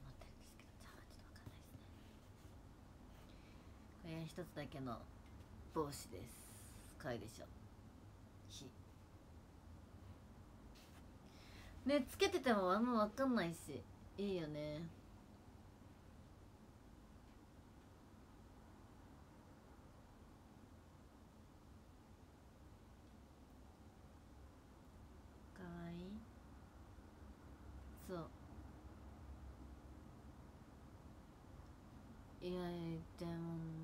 [SPEAKER 1] これ一つだけの帽子です。かわいいでしょ。ひね、つけててもあんま分かんないしいいよね。かわいい。そういやでも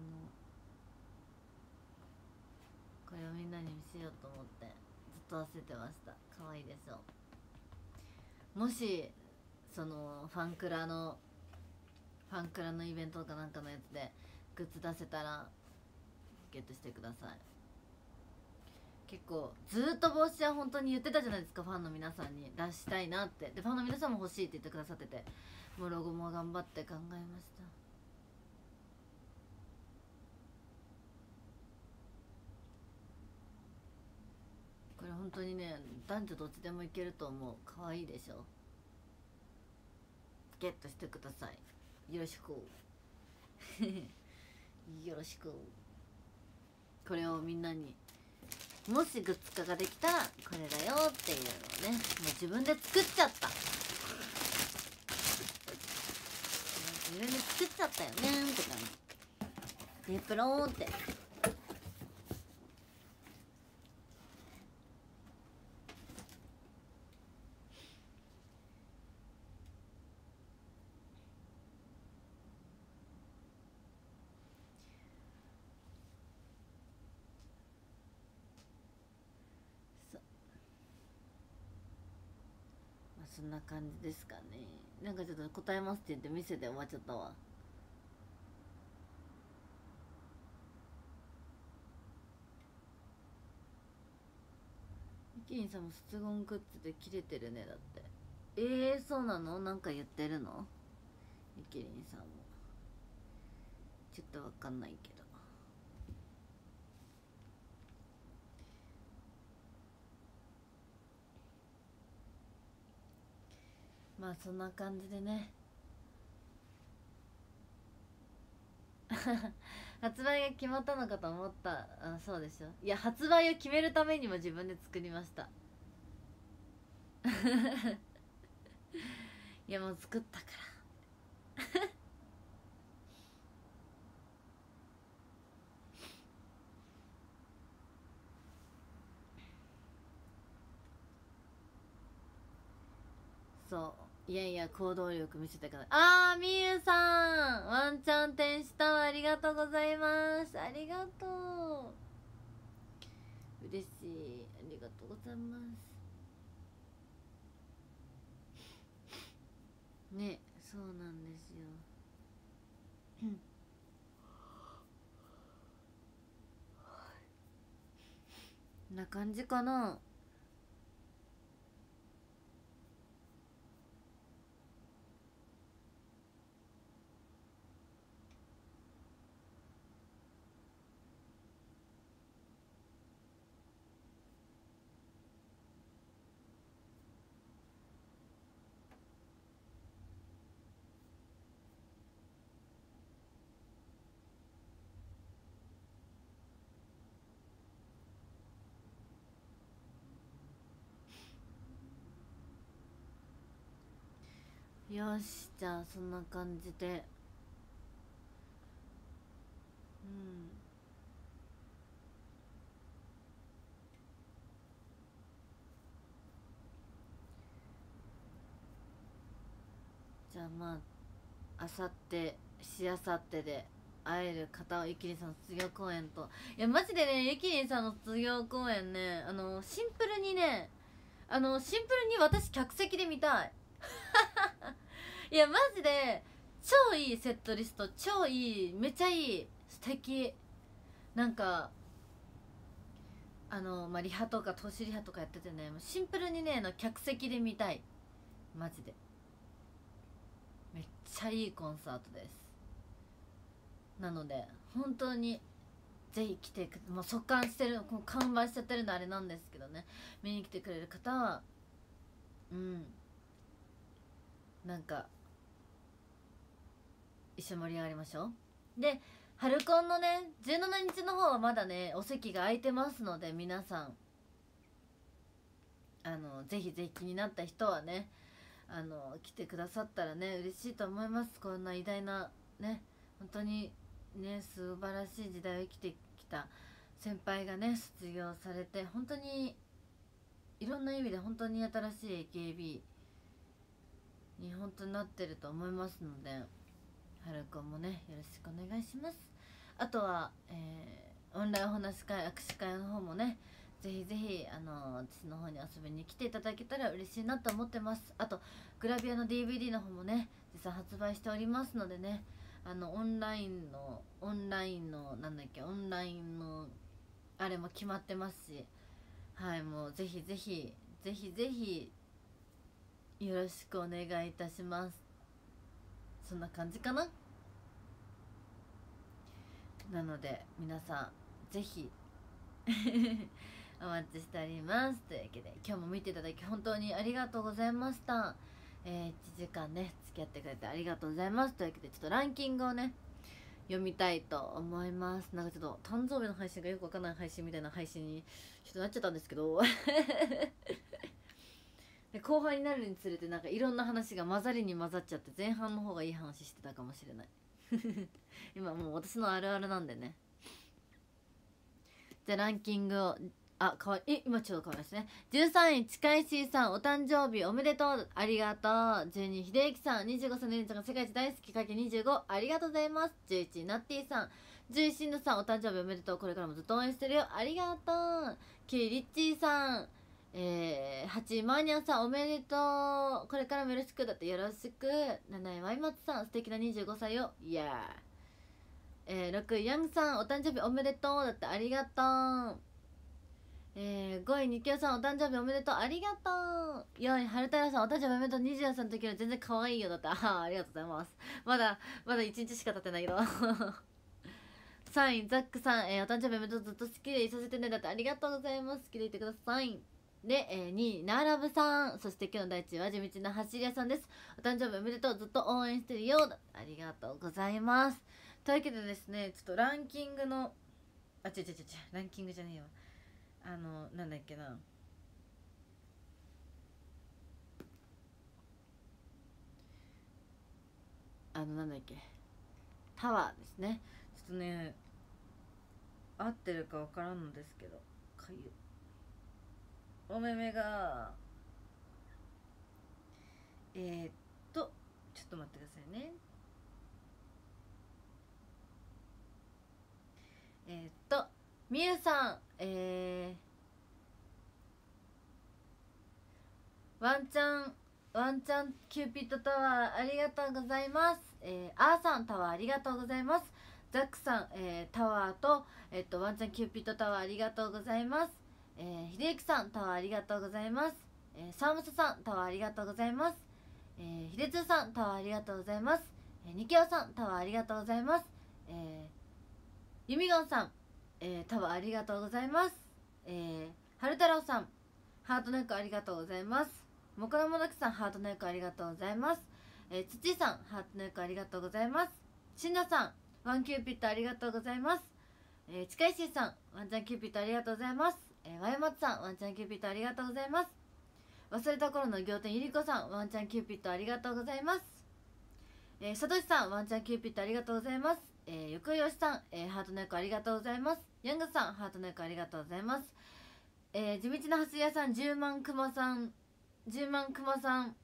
[SPEAKER 1] これをみんなに見せようと思ってずっと忘れてました。可愛いでしょ。もしそのファンクラのファンクラのイベントとかなんかのやつでグッズ出せたらゲットしてください。結構ずっと帽子は本当に言ってたじゃないですか、ファンの皆さんに出したいなって。でファンの皆さんも欲しいって言ってくださってて、もうロゴも頑張って考えました。 本当にね男女どっちでもいけると思う。可愛いでしょ。ゲットしてください。よろしくよろしく。これをみんなにもしグッズ化ができたらこれだよっていうのをね、もう自分で作っちゃった、自分で作っちゃったよねーって感じで、プローンって。そんな感じですかね。なんかちょっと答えますって言って店で終わっちゃったわ。ミキリンさんもスツゴングッズで切れてるね。だってえー、そうなの？なんか言ってるの？ミキリンさんもちょっとわかんないけど。まあそんな感じでね発売が決まったのかと思った。あ、そうでしょ。いや発売を決めるためにも自分で作りましたいやもう作ったからそう、いやいや行動力見せてください。あーみゆさん、ワンチャン天使タワーありがとうございます。ありがとう、嬉しい、ありがとうございますね。そうなんですよこんな感じかな。よし、じゃあそんな感じで、うんじゃあまああさってしあさってで会える方はゆきりんさんの卒業公演と、いやマジでねゆきりんさんの卒業公演ね、あのシンプルにね、あのシンプルに私客席で見たいいやマジで超いいセットリスト、超いい、めっちゃいい、素敵。なんかあのまあリハとか投資リハとかやっててね、シンプルにねの客席で見たい、マジでめっちゃいいコンサートです。なので本当にぜひ来てく、もう速乾してる、こう完売しちゃってるのあれなんですけどね、見に来てくれる方はうんなんか一緒に盛り上がりましょう。で春コンのねじゅうしちにちの方はまだねお席が空いてますので、皆さんあのぜひぜひ気になった人はねあの来てくださったらね嬉しいと思います。こんな偉大なね本当にね素晴らしい時代を生きてきた先輩がね卒業されて、本当にいろんな意味で本当に新しい エーケービー に本当になってると思いますので、春子もねよろしくお願いします。あとは、えー、オンラインお話し会握手会の方もねぜひぜひあの私の方に遊びに来ていただけたら嬉しいなと思ってます。あとグラビアの ディーブイディー の方もね実際発売しておりますのでね、あのオンラインのオンラインのなんだっけオンラインのあれも決まってますし、はい、もうぜひぜひぜひぜひよろしくお願いいたします。そんな感じかな。なので皆さんぜひお待ちしております。というわけで今日も見ていただき本当にありがとうございました。えー、いちじかんね付き合ってくれてありがとうございます。というわけでちょっとランキングをね読みたいと思います。なんかちょっと誕生日の配信がよくわかんない配信みたいな配信にちょっとなっちゃったんですけどで後半になるにつれてなんかいろんな話が混ざりに混ざっちゃって前半の方がいい話してたかもしれない今もう私のあるあるなんでね。じゃあランキングをあかわい今ちょうど変わりますね。じゅうさんい近石さんお誕生日おめでとうありがとう。じゅうに秀幸さんにじゅうごさいのりんちゃんが世界一大好きかけにじゅうごありがとうございます。じゅういちナッティさんじゅういちしんのさんお誕生日おめでとうこれからもずっと応援してるよありがとう。きゅういリッチーさんえー、はちいマーニャンさんおめでとうこれからもよろしくだってよろしく。なないワイマツさん素敵なにじゅうごさいをイエーえー、ろくいヤングさんお誕生日おめでとうだってありがとう。えー、ごいニキヨさんお誕生日おめでとうありがとう。よんいハルタラさんお誕生日おめでとうにじゅうよんさいの時より全然可愛いよだってあありがとうございます。まだまだいちにちしか経ってないけどさんいザックさん、えー、お誕生日おめでとうずっと好きでいさせてねだってありがとうございます。好きでいてください。で、えー、にいナーラブさんそして今日の第一位は地道な走り屋さんです。お誕生日おめでとうずっと応援してるよだってありがとうございます。というわけでですねちょっとランキングのあ違う違う違うランキングじゃねえよあのなんだっけなあのなんだっけタワーですね。ちょっとね合ってるかわからんのですけどかゆお目目がえー、っとちょっと待ってくださいね。えー、っとみゆさんえー、ワンチャンワンチャンキューピッドタワーありがとうございます。えー、アーさんタワーありがとうございます。ザックさん、えー、タワーと、えっと、ワンチャンキューピッドタワーありがとうございます。えー、ひでゆきさんタワーありがとうございます。えー、サームスさんタワーありがとうございます。えー、ひでつーさんタワーありがとうございます。えー、にきおさんタワーありがとうございます。えー、ゆみごんさん、えー、タワーありがとうございます。えー、はるたろうさんハートネックありがとうございます。もこなもなくさんハートネックありがとうございます。えー、つちさんハートネックありがとうございます。しんなさんワンキューピットありがとうございます。えー、ちかいしさんワンチャンキューピットありがとうございます。えー、わやまつさんワンチャンキューピットありがとうございます。忘れた頃の仰天ゆりこさんワンチャンキューピットありがとうございます。えー、さとしさんワンチャンキューピットありがとうございます。えー、よくよしさん、えー、ハートネックありがとうございます。ヤングさんハートネックありがとうございます。えー、地道な走り屋さんじゅうまんくまさんじゅうまんくまさん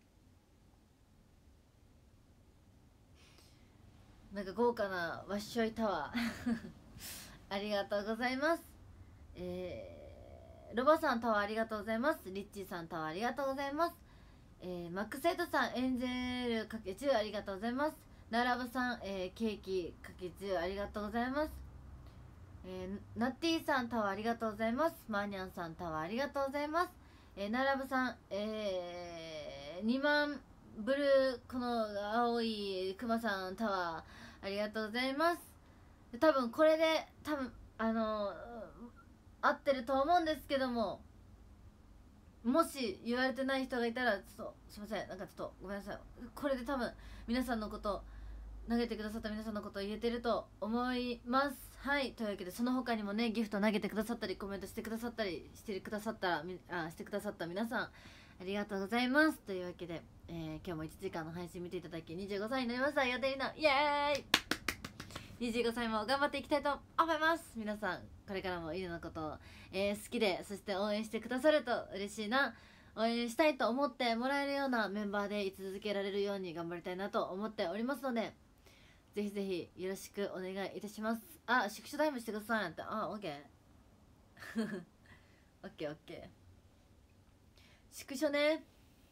[SPEAKER 1] なんか豪華なわっしょいタワーありがとうございます。えー、ロバさんタワーありがとうございます。リッチーさんタワーありがとうございます。えー、マックセイトさんエンジェルかけじゅうありがとうございます。ナラブさん、えー、ケーキかけじゅうありがとうございます。えー、ナッティさんタワーありがとうございます。マーニャンさんタワーありがとうございます。えー、ナラブさん、えー、にまんブルーこの青いクマさんタワーありがとうございます。多分これで多分あの合ってると思うんですけども、もし言われてない人がいたらちょっとすいませんなんかちょっとごめんなさい。これで多分皆さんのこと投げてくださった皆さんのことを言えてると思います。はいというわけでその他にもねギフト投げてくださったりコメントしてくださったりしてくださったらあしてくださった皆さんありがとうございます。というわけで、えー、今日もいちじかんの配信見ていただきにじゅうごさいになりました。やてりなイエーイにじゅうごさいも頑張っていきたいと思います。皆さんこれからもイヌのことを、えー、好きでそして応援してくださると嬉しいな。応援したいと思ってもらえるようなメンバーで居続けられるように頑張りたいなと思っておりますので、ぜひぜひよろしくお願いいたします。あ、宿舎タイムしてくださいなんて。あ、オッケーオッケーオッケー。宿舎ね、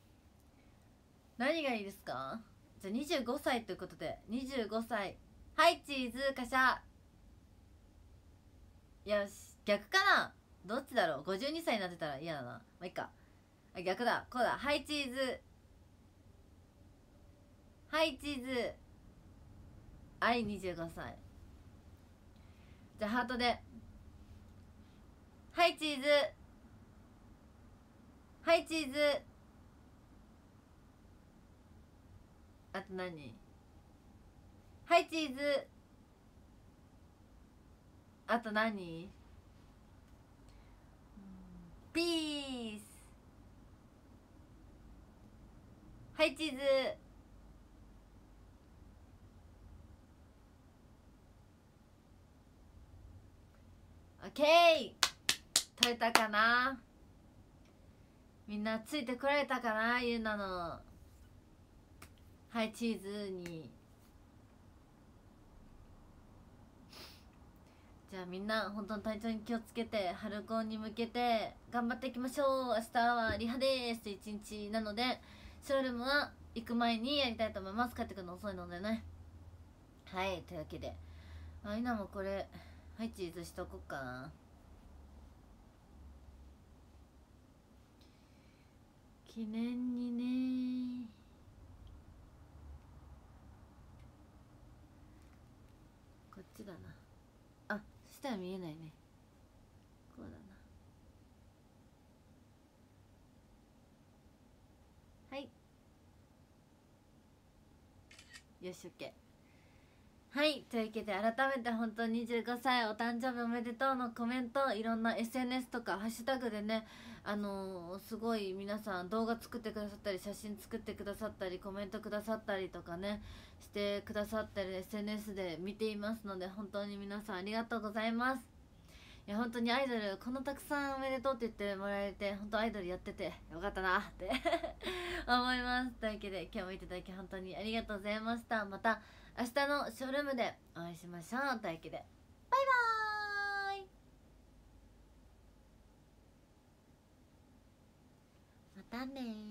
[SPEAKER 1] 何がいいですか？じゃあにじゅうごさいということでにじゅうごさいはいチーズカシャ。よし逆かな、どっちだろう。ごじゅうにさいになってたら嫌だな。まあいいか。あ逆だ、こうだ。はいチーズはいチーズはい、にじゅうごさい。じゃあハートでははいチーズ、はいチーズ。あと何？はいチーズ。あと何？ピース。はいチーズ。オッケー。取れたかな？みんなついてこられたかな、ゆうなのはいチーズに。じゃあみんな本当に体調に気をつけて、春高に向けて頑張っていきましょう。明日はリハです一日なので、ショールームは行く前にやりたいと思います。帰ってくるの遅いのでね。はい、というわけで、あいなもこれはいチーズしとこっかな。記念にね。こっちだな。あ、そしたら見えないね。こうだな。はい、よし、オッケー。はい、というわけで改めて本当ににじゅうごさいお誕生日おめでとうのコメント、いろんな エスエヌエス とかハッシュタグでね、あのー、すごい皆さん動画作ってくださったり、写真作ってくださったり、コメントくださったりとかねしてくださってる エスエヌエス で見ていますので、本当に皆さんありがとうございます。いや本当にアイドルこんなたくさんおめでとうって言ってもらえて、本当アイドルやっててよかったなって思います。というわけで今日もいただき本当にありがとうございました。また明日のショールームでお会いしましょう。というわけでバイバーイ、またねー。